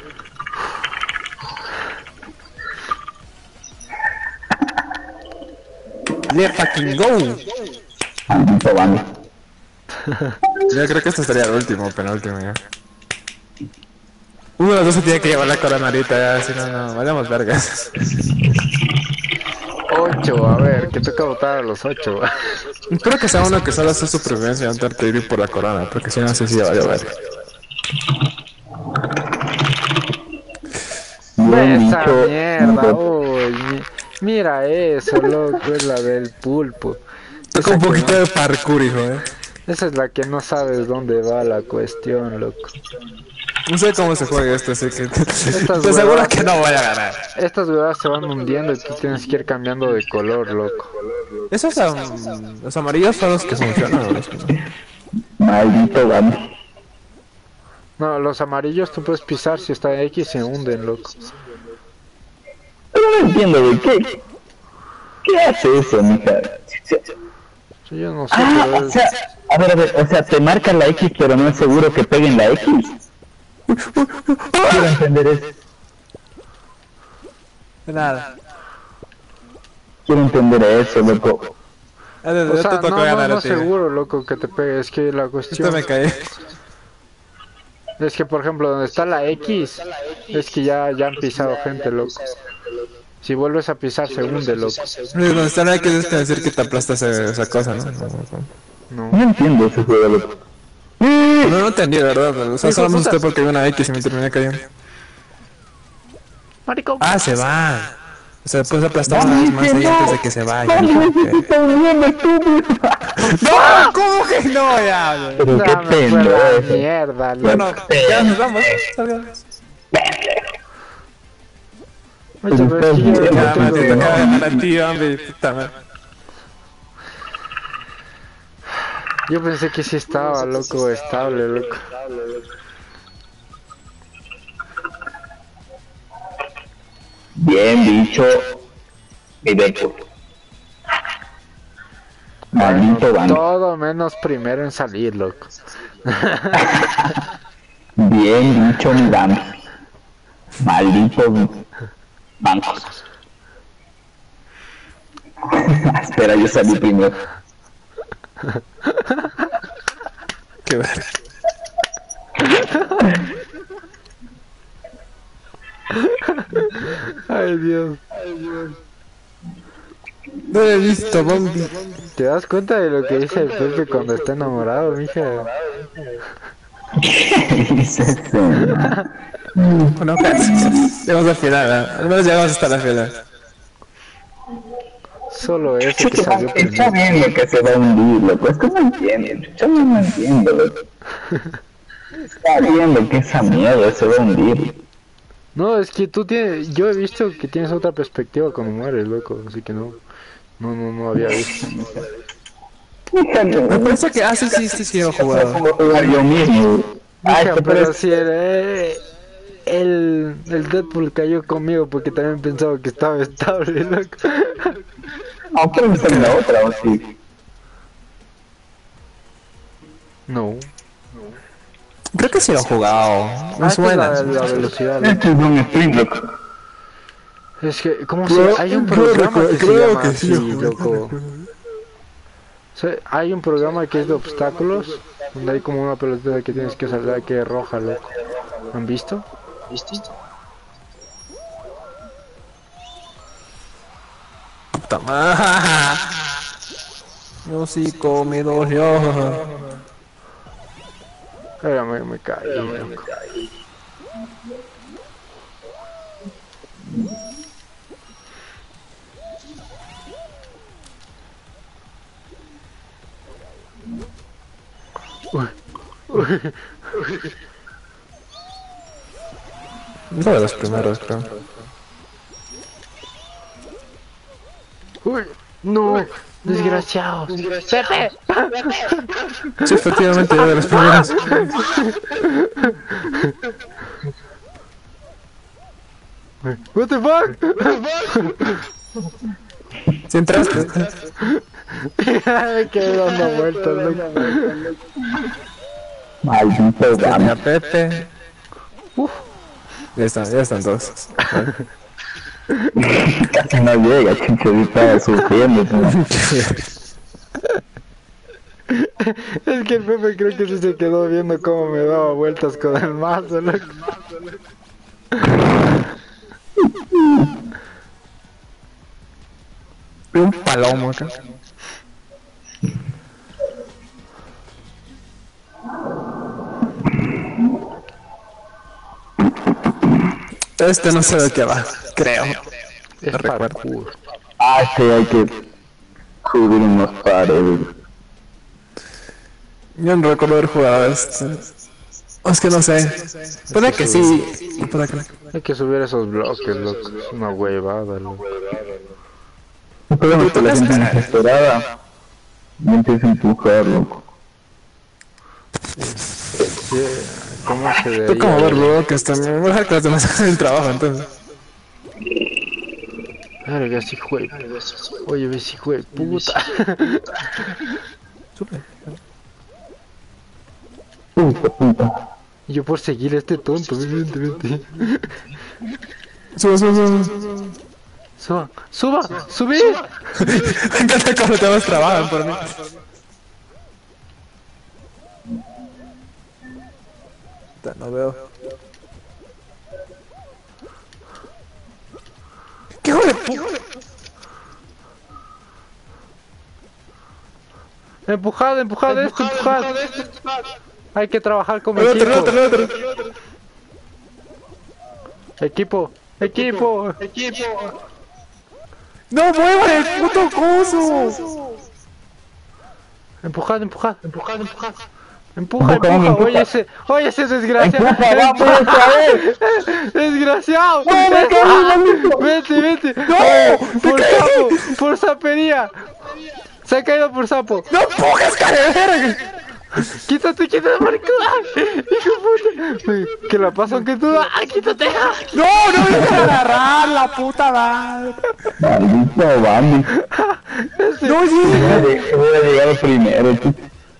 Let's fucking go. Maldito bando. Yo creo que este sería el último, penúltimo ya. Uno de los dos se tiene que llevar la corona ahorita, ya, si no, vayamos vergas. 8, a ver, que toca votar a los 8. Espero que sea uno que solo hace supervivencia antes de ir por la corona, porque si no, sé si ya vaya a ver. Esa mierda, uy, mira eso, loco, es la del pulpo. Toca un poquito de parkour, hijo, Esa es la que no sabes dónde va la cuestión, loco. No sé cómo se juega esto, así que Estas te aseguro huevas- que no voy a ganar. Estas huevas se van hundiendo y tú tienes que ir cambiando de color, loco. Esos los amarillos son los que funcionan, ¿o los que no? Maldito bando. No, los amarillos tú puedes pisar, si está X se hunden, loco. Pero no entiendo de qué hace eso, mija. Sí, yo no sé, pero O sea, a ver, o sea, te marca la X, pero no es seguro que peguen la X. Quiero entender eso. De nada. Quiero entender eso, loco. O Ya sea, te tocó ganar no a ti. seguro, loco, que te pegue. Es que la cuestión Esto me caí. es que, por ejemplo, donde está la X, es que ya han pisado gente, loco. Si vuelves a pisar, se hunde, loco. Donde está la X es que decir que te aplastas esa cosa, ¿no? No. No entiendo ese juego, loco. No entendí, de verdad. O sea, solo me asusté porque vi una X y me terminé cayendo. Marico. Ah, se va. O sea, después aplastar una vez más ahí antes de que se vaya. ¡No, estúpido! ¡No! ¿Cómo que no? Ya. Pero qué Dame fue la pendejo. mierda, loco. Bueno, ya nos vamos. Salgamos. Oye, pero es que yo Ya, no Ya, me tengo- toca ganar a ti, hombre. Puta madre. Yo pensé que sí estaba, loco, estable, loco. Bien dicho, mi Deadpool. Maldito Van. Todo menos primero en salir, loco. Bien dicho, mi Van. Maldito bancos. Espera, yo salí primero. Qué verga. Ay, Dios. No lo he visto, Bambi. ¿Te das cuenta de lo que dice el Pepe cuando está enamorado, mija? ¿Qué dices? Bueno, casi. Llegamos al final, ¿eh? Al menos llegamos hasta la final. Solo eso que Chucho, salió está primero. bien lo que se va a hundir, loco. Es que no entiendo. Yo no entiendo, loco. Está bien lo que esa mierda se va a hundir. No, es que tú tienes... Yo he visto que tienes otra perspectiva cuando mueres, loco. Así que no había visto. Me parece que... Ah, sí, lo he jugado. Como jugar yo mismo. Mija, esto pero si el Deadpool cayó conmigo porque también pensaba que estaba estable, loco. ¿O quieren estar en la otra o sí? No. Creo que sí lo he jugado. Me Esta es suena. la velocidad, loco. Este es un stream, loco. Es que, ¿cómo se...? Hay un programa que se llama así, loco. O sea, hay un programa que es de obstáculos, donde hay como una pelotita que tienes que saltar que es roja, loco. ¿Han visto? Puta madre. Yo sí comí dos yo. Pero me caí, loco. Uno de los primeros, creo. Uy, no, desgraciados. Pepe. Sí, efectivamente, uno de los primeros. What the fuck? Si entraste. Me quedé dando vueltas, loco. Maldito Tenía Van. Pepe. Ya están todos. Casi no llega, Chucho, estaba sufriendo. ¿No? Es que el Pepe creo que sí se quedó viendo cómo me daba vueltas con el mazo, loco. Un palomo acá. Este no sé de qué va, creo. Es No recuerdo. parkour. Ah, sí, hay que subir unos paredes. Yo no recuerdo haber jugado esto. Es que no sé. Puede que sí. Puede que no. Hay que subir esos bloques, loco. Es una huevada, loco. El problema es que la gente desesperada me empieza a empujar, loco. Sí, ¿cómo se Tú debería? como ver bloques también. Voy a dejar que los demás hagan el trabajo entonces. Verga, sí, güey. Oye, ve si güey, puta. Sube. Puta. Y yo por seguir a este tonto, vente. Sube. ¡Subí! Me encanta cómo los demás trabajan por mí. No veo. ¿Qué hijo de puta? Empujad, empujad. Hay que trabajar como El equipo. otro. Equipo. ¡No muevan el puto coso! Empujad. Empuja. Empuja. Oye ese desgraciado. Empuja, vamos, otra vez. Desgraciado. Vete. Por sapería. Se ha caído por sapo. ¡No empujes, cara de verga! Quítate, maricón. Hijo de puta. Que la pasan que tú. Quítate. No, no me dejan agarrar la puta madre. Maldito Bambi. No, sí. Hubiera llegado primero, tú.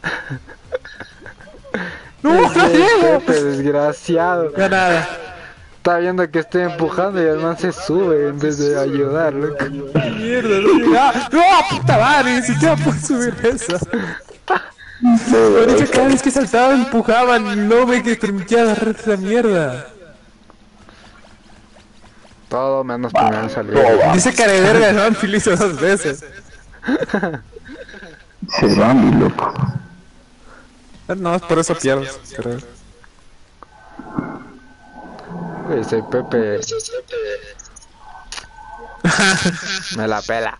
No, no llego. Pepe, desgraciado. Ya nada. Está viendo que estoy empujando y el man se sube en vez de ayudar, loco. Mierda, no llegaba. No, puta madre, ni siquiera puedo subir eso. Por eso cada vez que saltaba empujaban, no me que permitía agarrar esa mierda. Todo menos primero salir. Dice cara de verga, no, lo hizo 2 veces. Se Bambi, loco. No, es por eso pierdo, creo. Ese Pepe. Me la pela.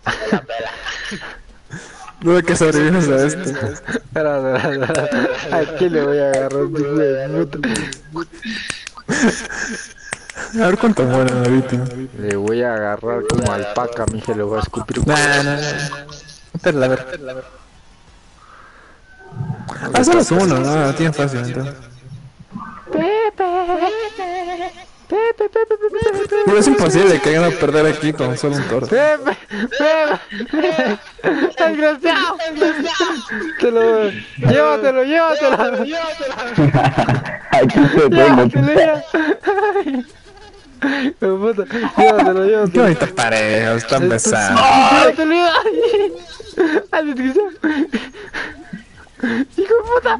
Dudo que sobrevives a esto. Espera. Aquí le voy a agarrar, hijo de puta. A ver cuánto mueren ahorita. Le voy a agarrar como alpaca, mija, le voy a escupir. No. Espera, a ver. Ah, solo es uno, no, tiene fácil entonces. Pero es imposible que vayan a perder aquí con solo un toro. Pepe, desgraciado. Llévatelo. Aquí te tengo. Llévatelo. Qué bonita pareja, están besando. Llévatelo. Ay, desgraciado. Hijo de puta.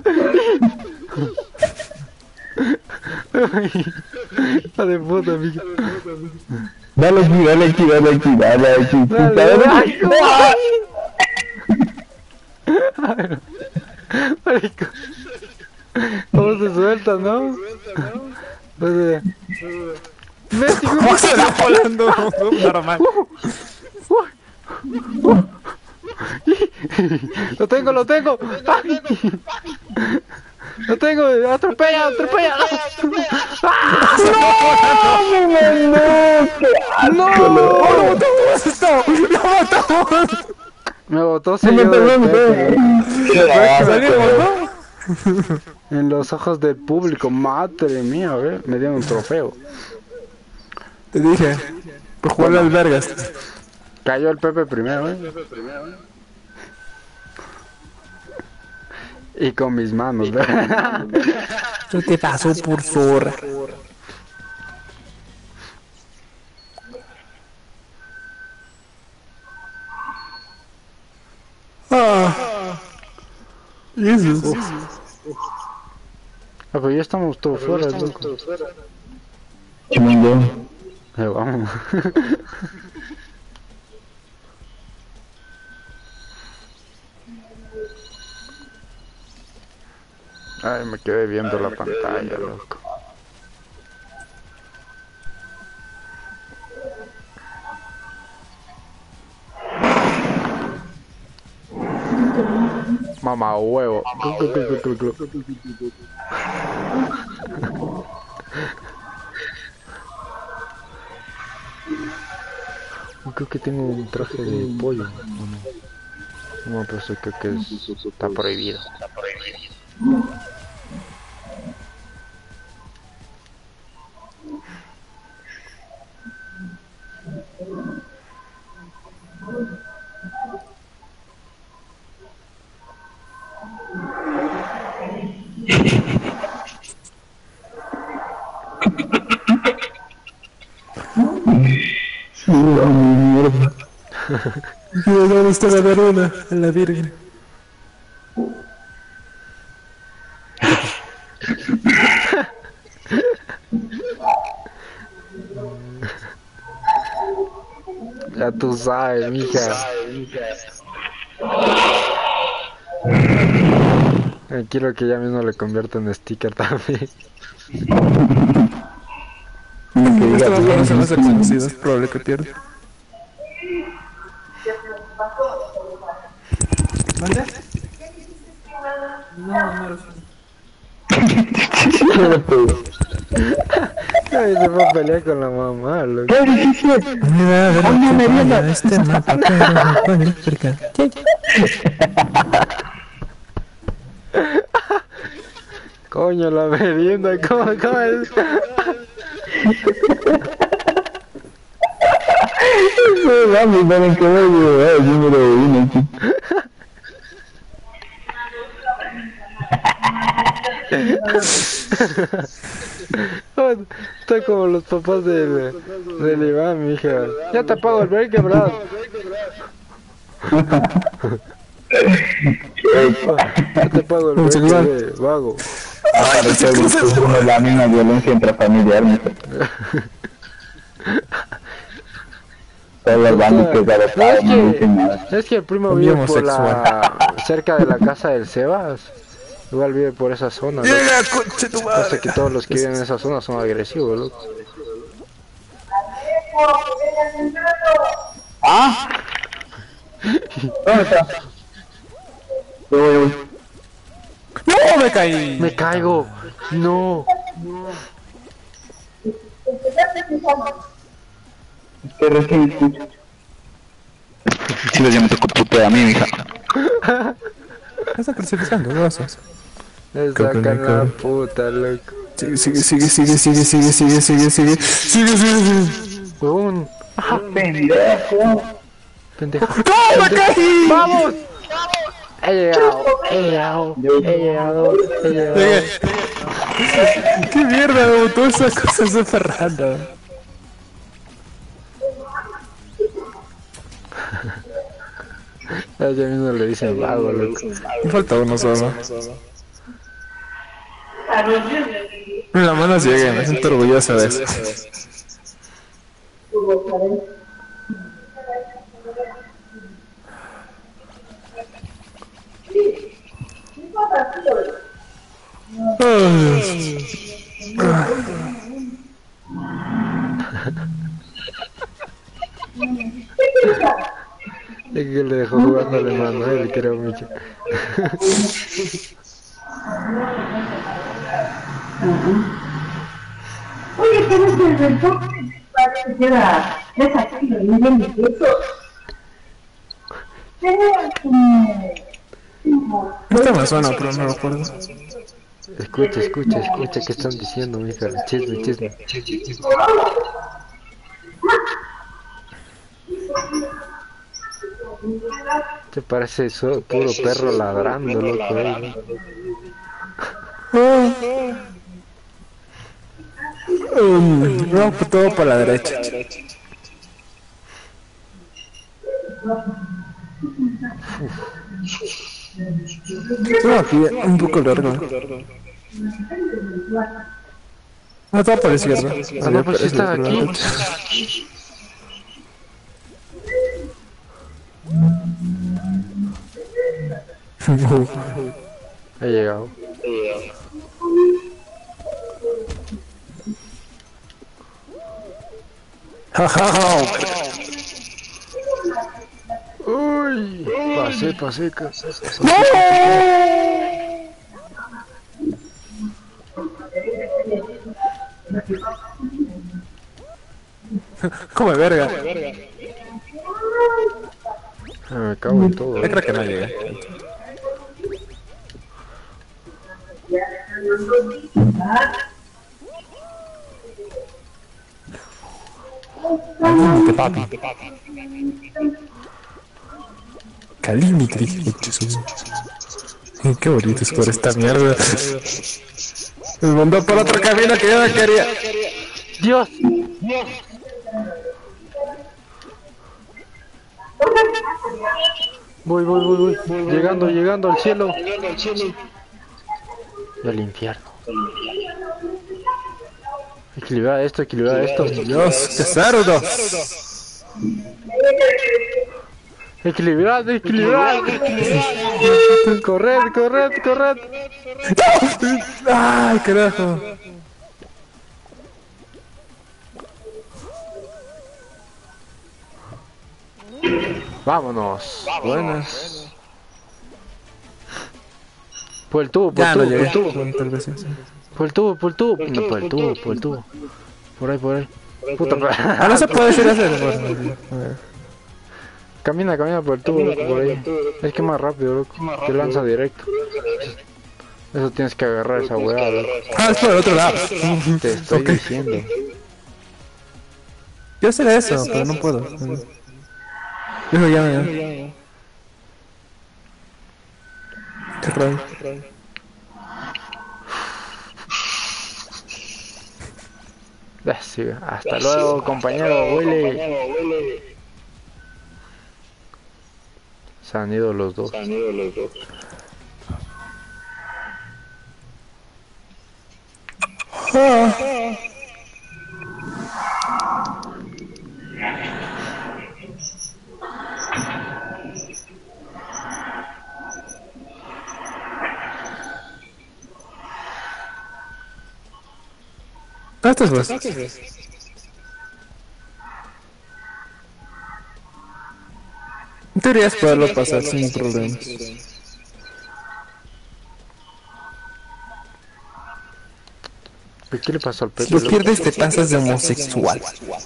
Hijo de puta, amigo. Dale aquí. Marico. ¿Cómo se suelta, no? Ves, hijo de ¿Cómo se va volando normal? Lo tengo. Lo tengo, atropella. ¡No! Me botó seguido de Pepe. En los ojos del público, madre mía, me dieron un trofeo. Te dije, por jugarle al vergas. Cayó el Pepe primero, Y con mis manos, ¿Qué te pasó por zorra? Jesus. Pero ya estamos todos fuera, loco. Chingo. Vamos. Ay, me quedé viendo la pantalla, loco. Mamá huevo. Creo que tengo un traje de pollo. No, pero eso creo que está prohibido. Mierda. ¿Dónde está la verona? En la virgen. Ya tú sabes, mija. Quiero que ya mismo le convierta en sticker también. Estas dos cosas son más extensidas, es probable que pierda. ¿Dónde? No lo sé. Ay, se fue a pelear con la mamá, loco. ¿Qué dijiste? Una merienda. Este mapa, pero no puede explicar. Coño, la merienda, ¿cómo es? Vamos, para que vaya, número 1, chico. Está como los papás del Iván, mija. Ya te apago el break, bro. Ya te apago el break, vago. Parece la misma violencia intrafamiliar, mijo. Todos los bandos que adoptaron no dicen nada. Es que el primo vive por cerca de la casa del Sebas. Igual vive por esa zona. Llega, coche tu madre. Pasa que todos los que viven en esa zona son agresivos, loco. ¿Ah? ¿Dónde está? ¡No, me caí! Me caigo. No. Que recién escucho. Sí, ya me tocó putear a mí, mija. Estás crucificando, ¿qué vas a hacer? Me sacan la puta, loco. Sigue. Huevón. Pendejo. Pendejo. ¡No, me caí! ¡Vamos! He llegado. Llegué. ¡Qué mierda, todas esas cosas son ferrando! Ya mismo le dicen vago, loco. Me falta uno solo. Las manos lleguen, me siento orgulloso de eso. Es que le dejó jugando a Manuel, creo mucho. Oye, tienes el reporte parece que era 3 kilos y medio de peso. Esta me suena, pero no recuerdo. Escucha, ¿qué están diciendo, mija? Chisme. Te parece eso, puro perro ladrando, loco, No, pues todo para la derecha. No, aquí un poco largo. No, todo para la izquierda. Ah, no, pues está aquí. He llegado. Uy, pasé. Come verga. Me cago en todo. Yo creo que no llega. Calímate, papi. Calímate, Jesús. Qué bonito es por esta mierda. Me mandó por otro camino que yo no quería. Dios. Voy. Llegando al cielo. Y al infierno. Equilibrar esto. Dios, qué cerdo. Equilibrar. Corred. Ay, carajo. Vámonos. Buenas. Por el tubo. Ya no llegué. Por el tubo. No, por el tubo. Por ahí. Puta, Ah, no se puede ir a hacer. Camina por el tubo, loco, por ahí. Es que más rápido, loco. Te lanza directo. Eso tienes que agarrar esa weá, loco. Ah, es por el otro lado. Te estoy Ok. diciendo. Yo hacer eso, pero no puedo. Dijo ya. Qué raro. Sí, hasta luego, compañero Willy. Se han ido los dos. Ah, estás vos. Deberías poderlo pasar sin problemas. ¿Qué le pasó al Si Pepe? lo loco? pierdes te pasas de homosexual.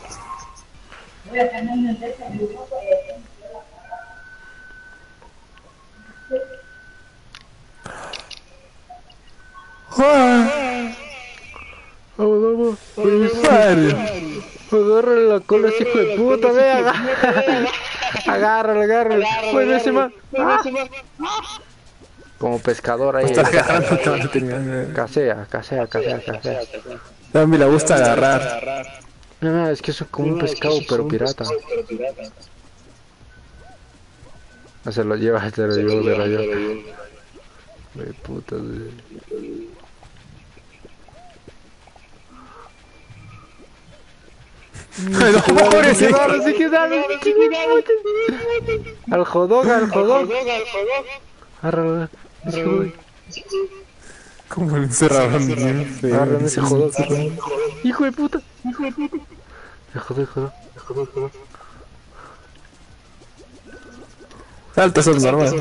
Vamos, vamos. Agárrale la cola a ese hijo de puta, ve, agárrale. Bueno, ese man. Como pescador ahí. Estás agarrando te van a terminar. Casea. A mí le gusta agarrar. No, es que eso es como un pescado, pero pirata. No se lo lleva, se lo lleva. De puta, No, pobre, sí. Al jodón. Agárralo. Como lo encerraban bien feo. Agárrame ese jodón. Hijo de puta. Me jodó. Salta, son normal.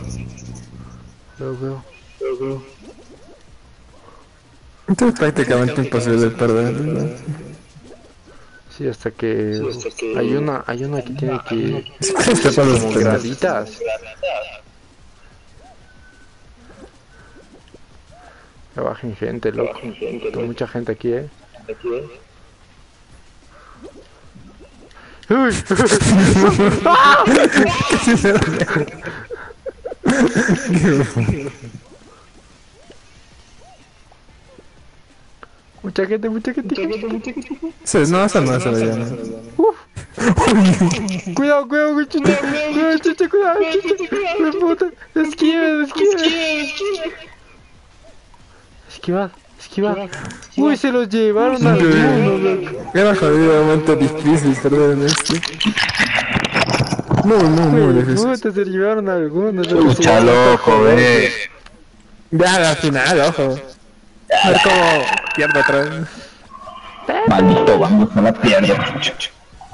Veo. Entonces es prácticamente imposible de perder, ¿verdad? Sí, hasta que hay una que tiene que Este para los como pendejos. graditas. Ya bajen gente, loco. Hay mucha gente aquí, Uy. Mucha gente. Sí, no, eso no se lo llama. Cuidado, chucha. Cuidado. Me puta. Esquivad. Uy, se los llevaron al mundo, loco. Era jodidamente difícil perder en esto. Muy difícil. Puta, se llevaron algunos. Chucha, loco, ve. Ya, al final, ojo. A ver cómo pierdo otra vez. Maldito, vamos, no la pierdo, chucha.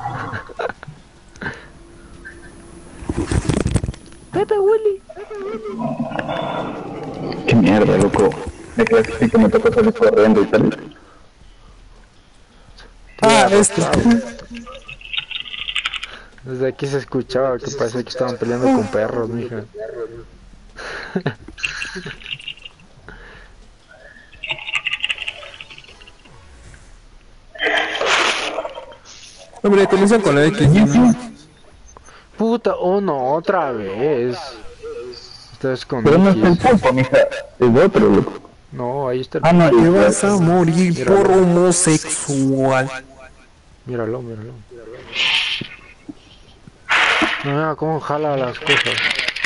Pepe Willy. Qué mierda, loco. Me crees que me tocó salir corriendo y tal. Ah, este. Desde aquí se escuchaba que parecía que estaban peleando con perros, mija. Hombre, comienzan con la X, ¿no? Puta, oh no, otra vez. Esta vez con Pero no es el X. pulpo, mija. Es de otro, loco. No, ahí está el... Ah, no, Te y vas a morir por homosexual. Míralo. No, mira cómo jala las cosas.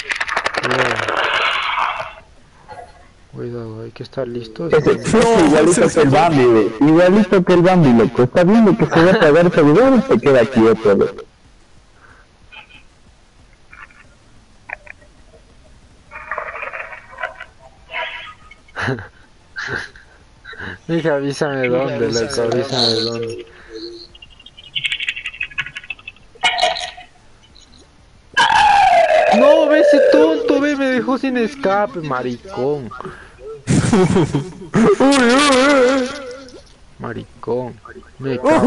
Cuidado, hay que estar listos. igualito que el Bambi, güey. Igualito que el Bambi, loco. Está viendo que se va a cagar ese video y se queda quieto, loco. Mija, avísame dónde, loco, avísame dónde. No, ve ese tonto, ve, me dejó sin escape, maricón. Maricón. Me cago.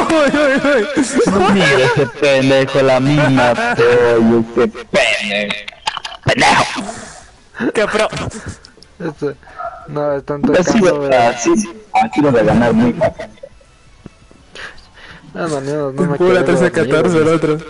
Mira ese pendejo, la misma pollo, qué pendejo. Pendejo. ¿Qué pro? Esto, no, están Así, tocando, pero... sí. Aquí lo voy a ganar muy fácil. No me Pura quedé 13-14 dormido. el otro.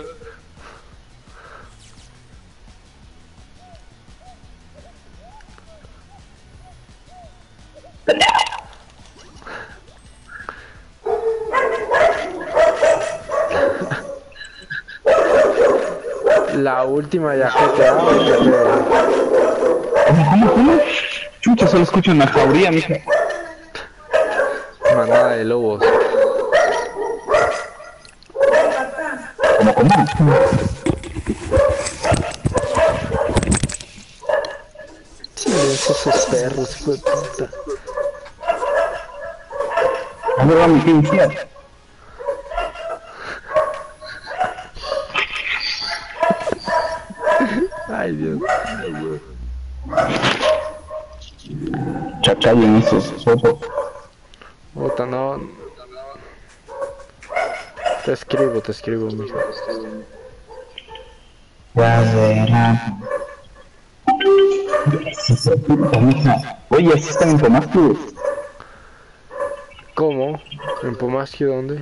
La última ya GTA, ¿Cómo? Chucha, solo escucho una jauría, mija. manada de lobos. ¿Cómo? Silencio esos perros, hijo de puta. A ver, vamos, ¿qué decías? Ay, Dios. Chachay en esos sopos. Puta, no. Te escribo, mijo. Ya verás. Sí, se puta, mija. Oye, así están en Tomasco. ¿Cómo? ¿En Pomasqui dónde?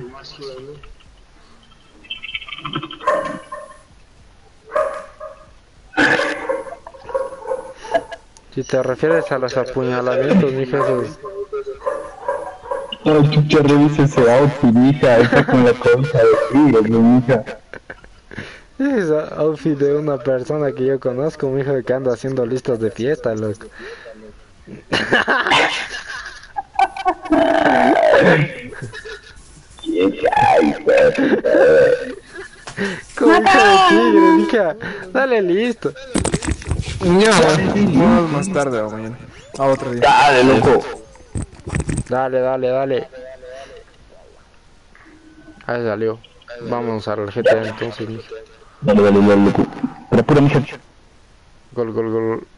Si te refieres a los apuñalamientos, mija, esos... No, chucha, revisa ese outfit, mija. Está con la colcha de frío, mija. Es outfit de una persona que yo conozco, mi hijo que anda haciendo listas de fiesta, loco. Como hija de tigre, mija. Dale listo. Ya, vamos más tarde o mañana. A otro día. Dale, loco. Dale. Ahí salió. Vamos al GTA entonces, mija. Dale, loco. Pero pura, mija. Gol.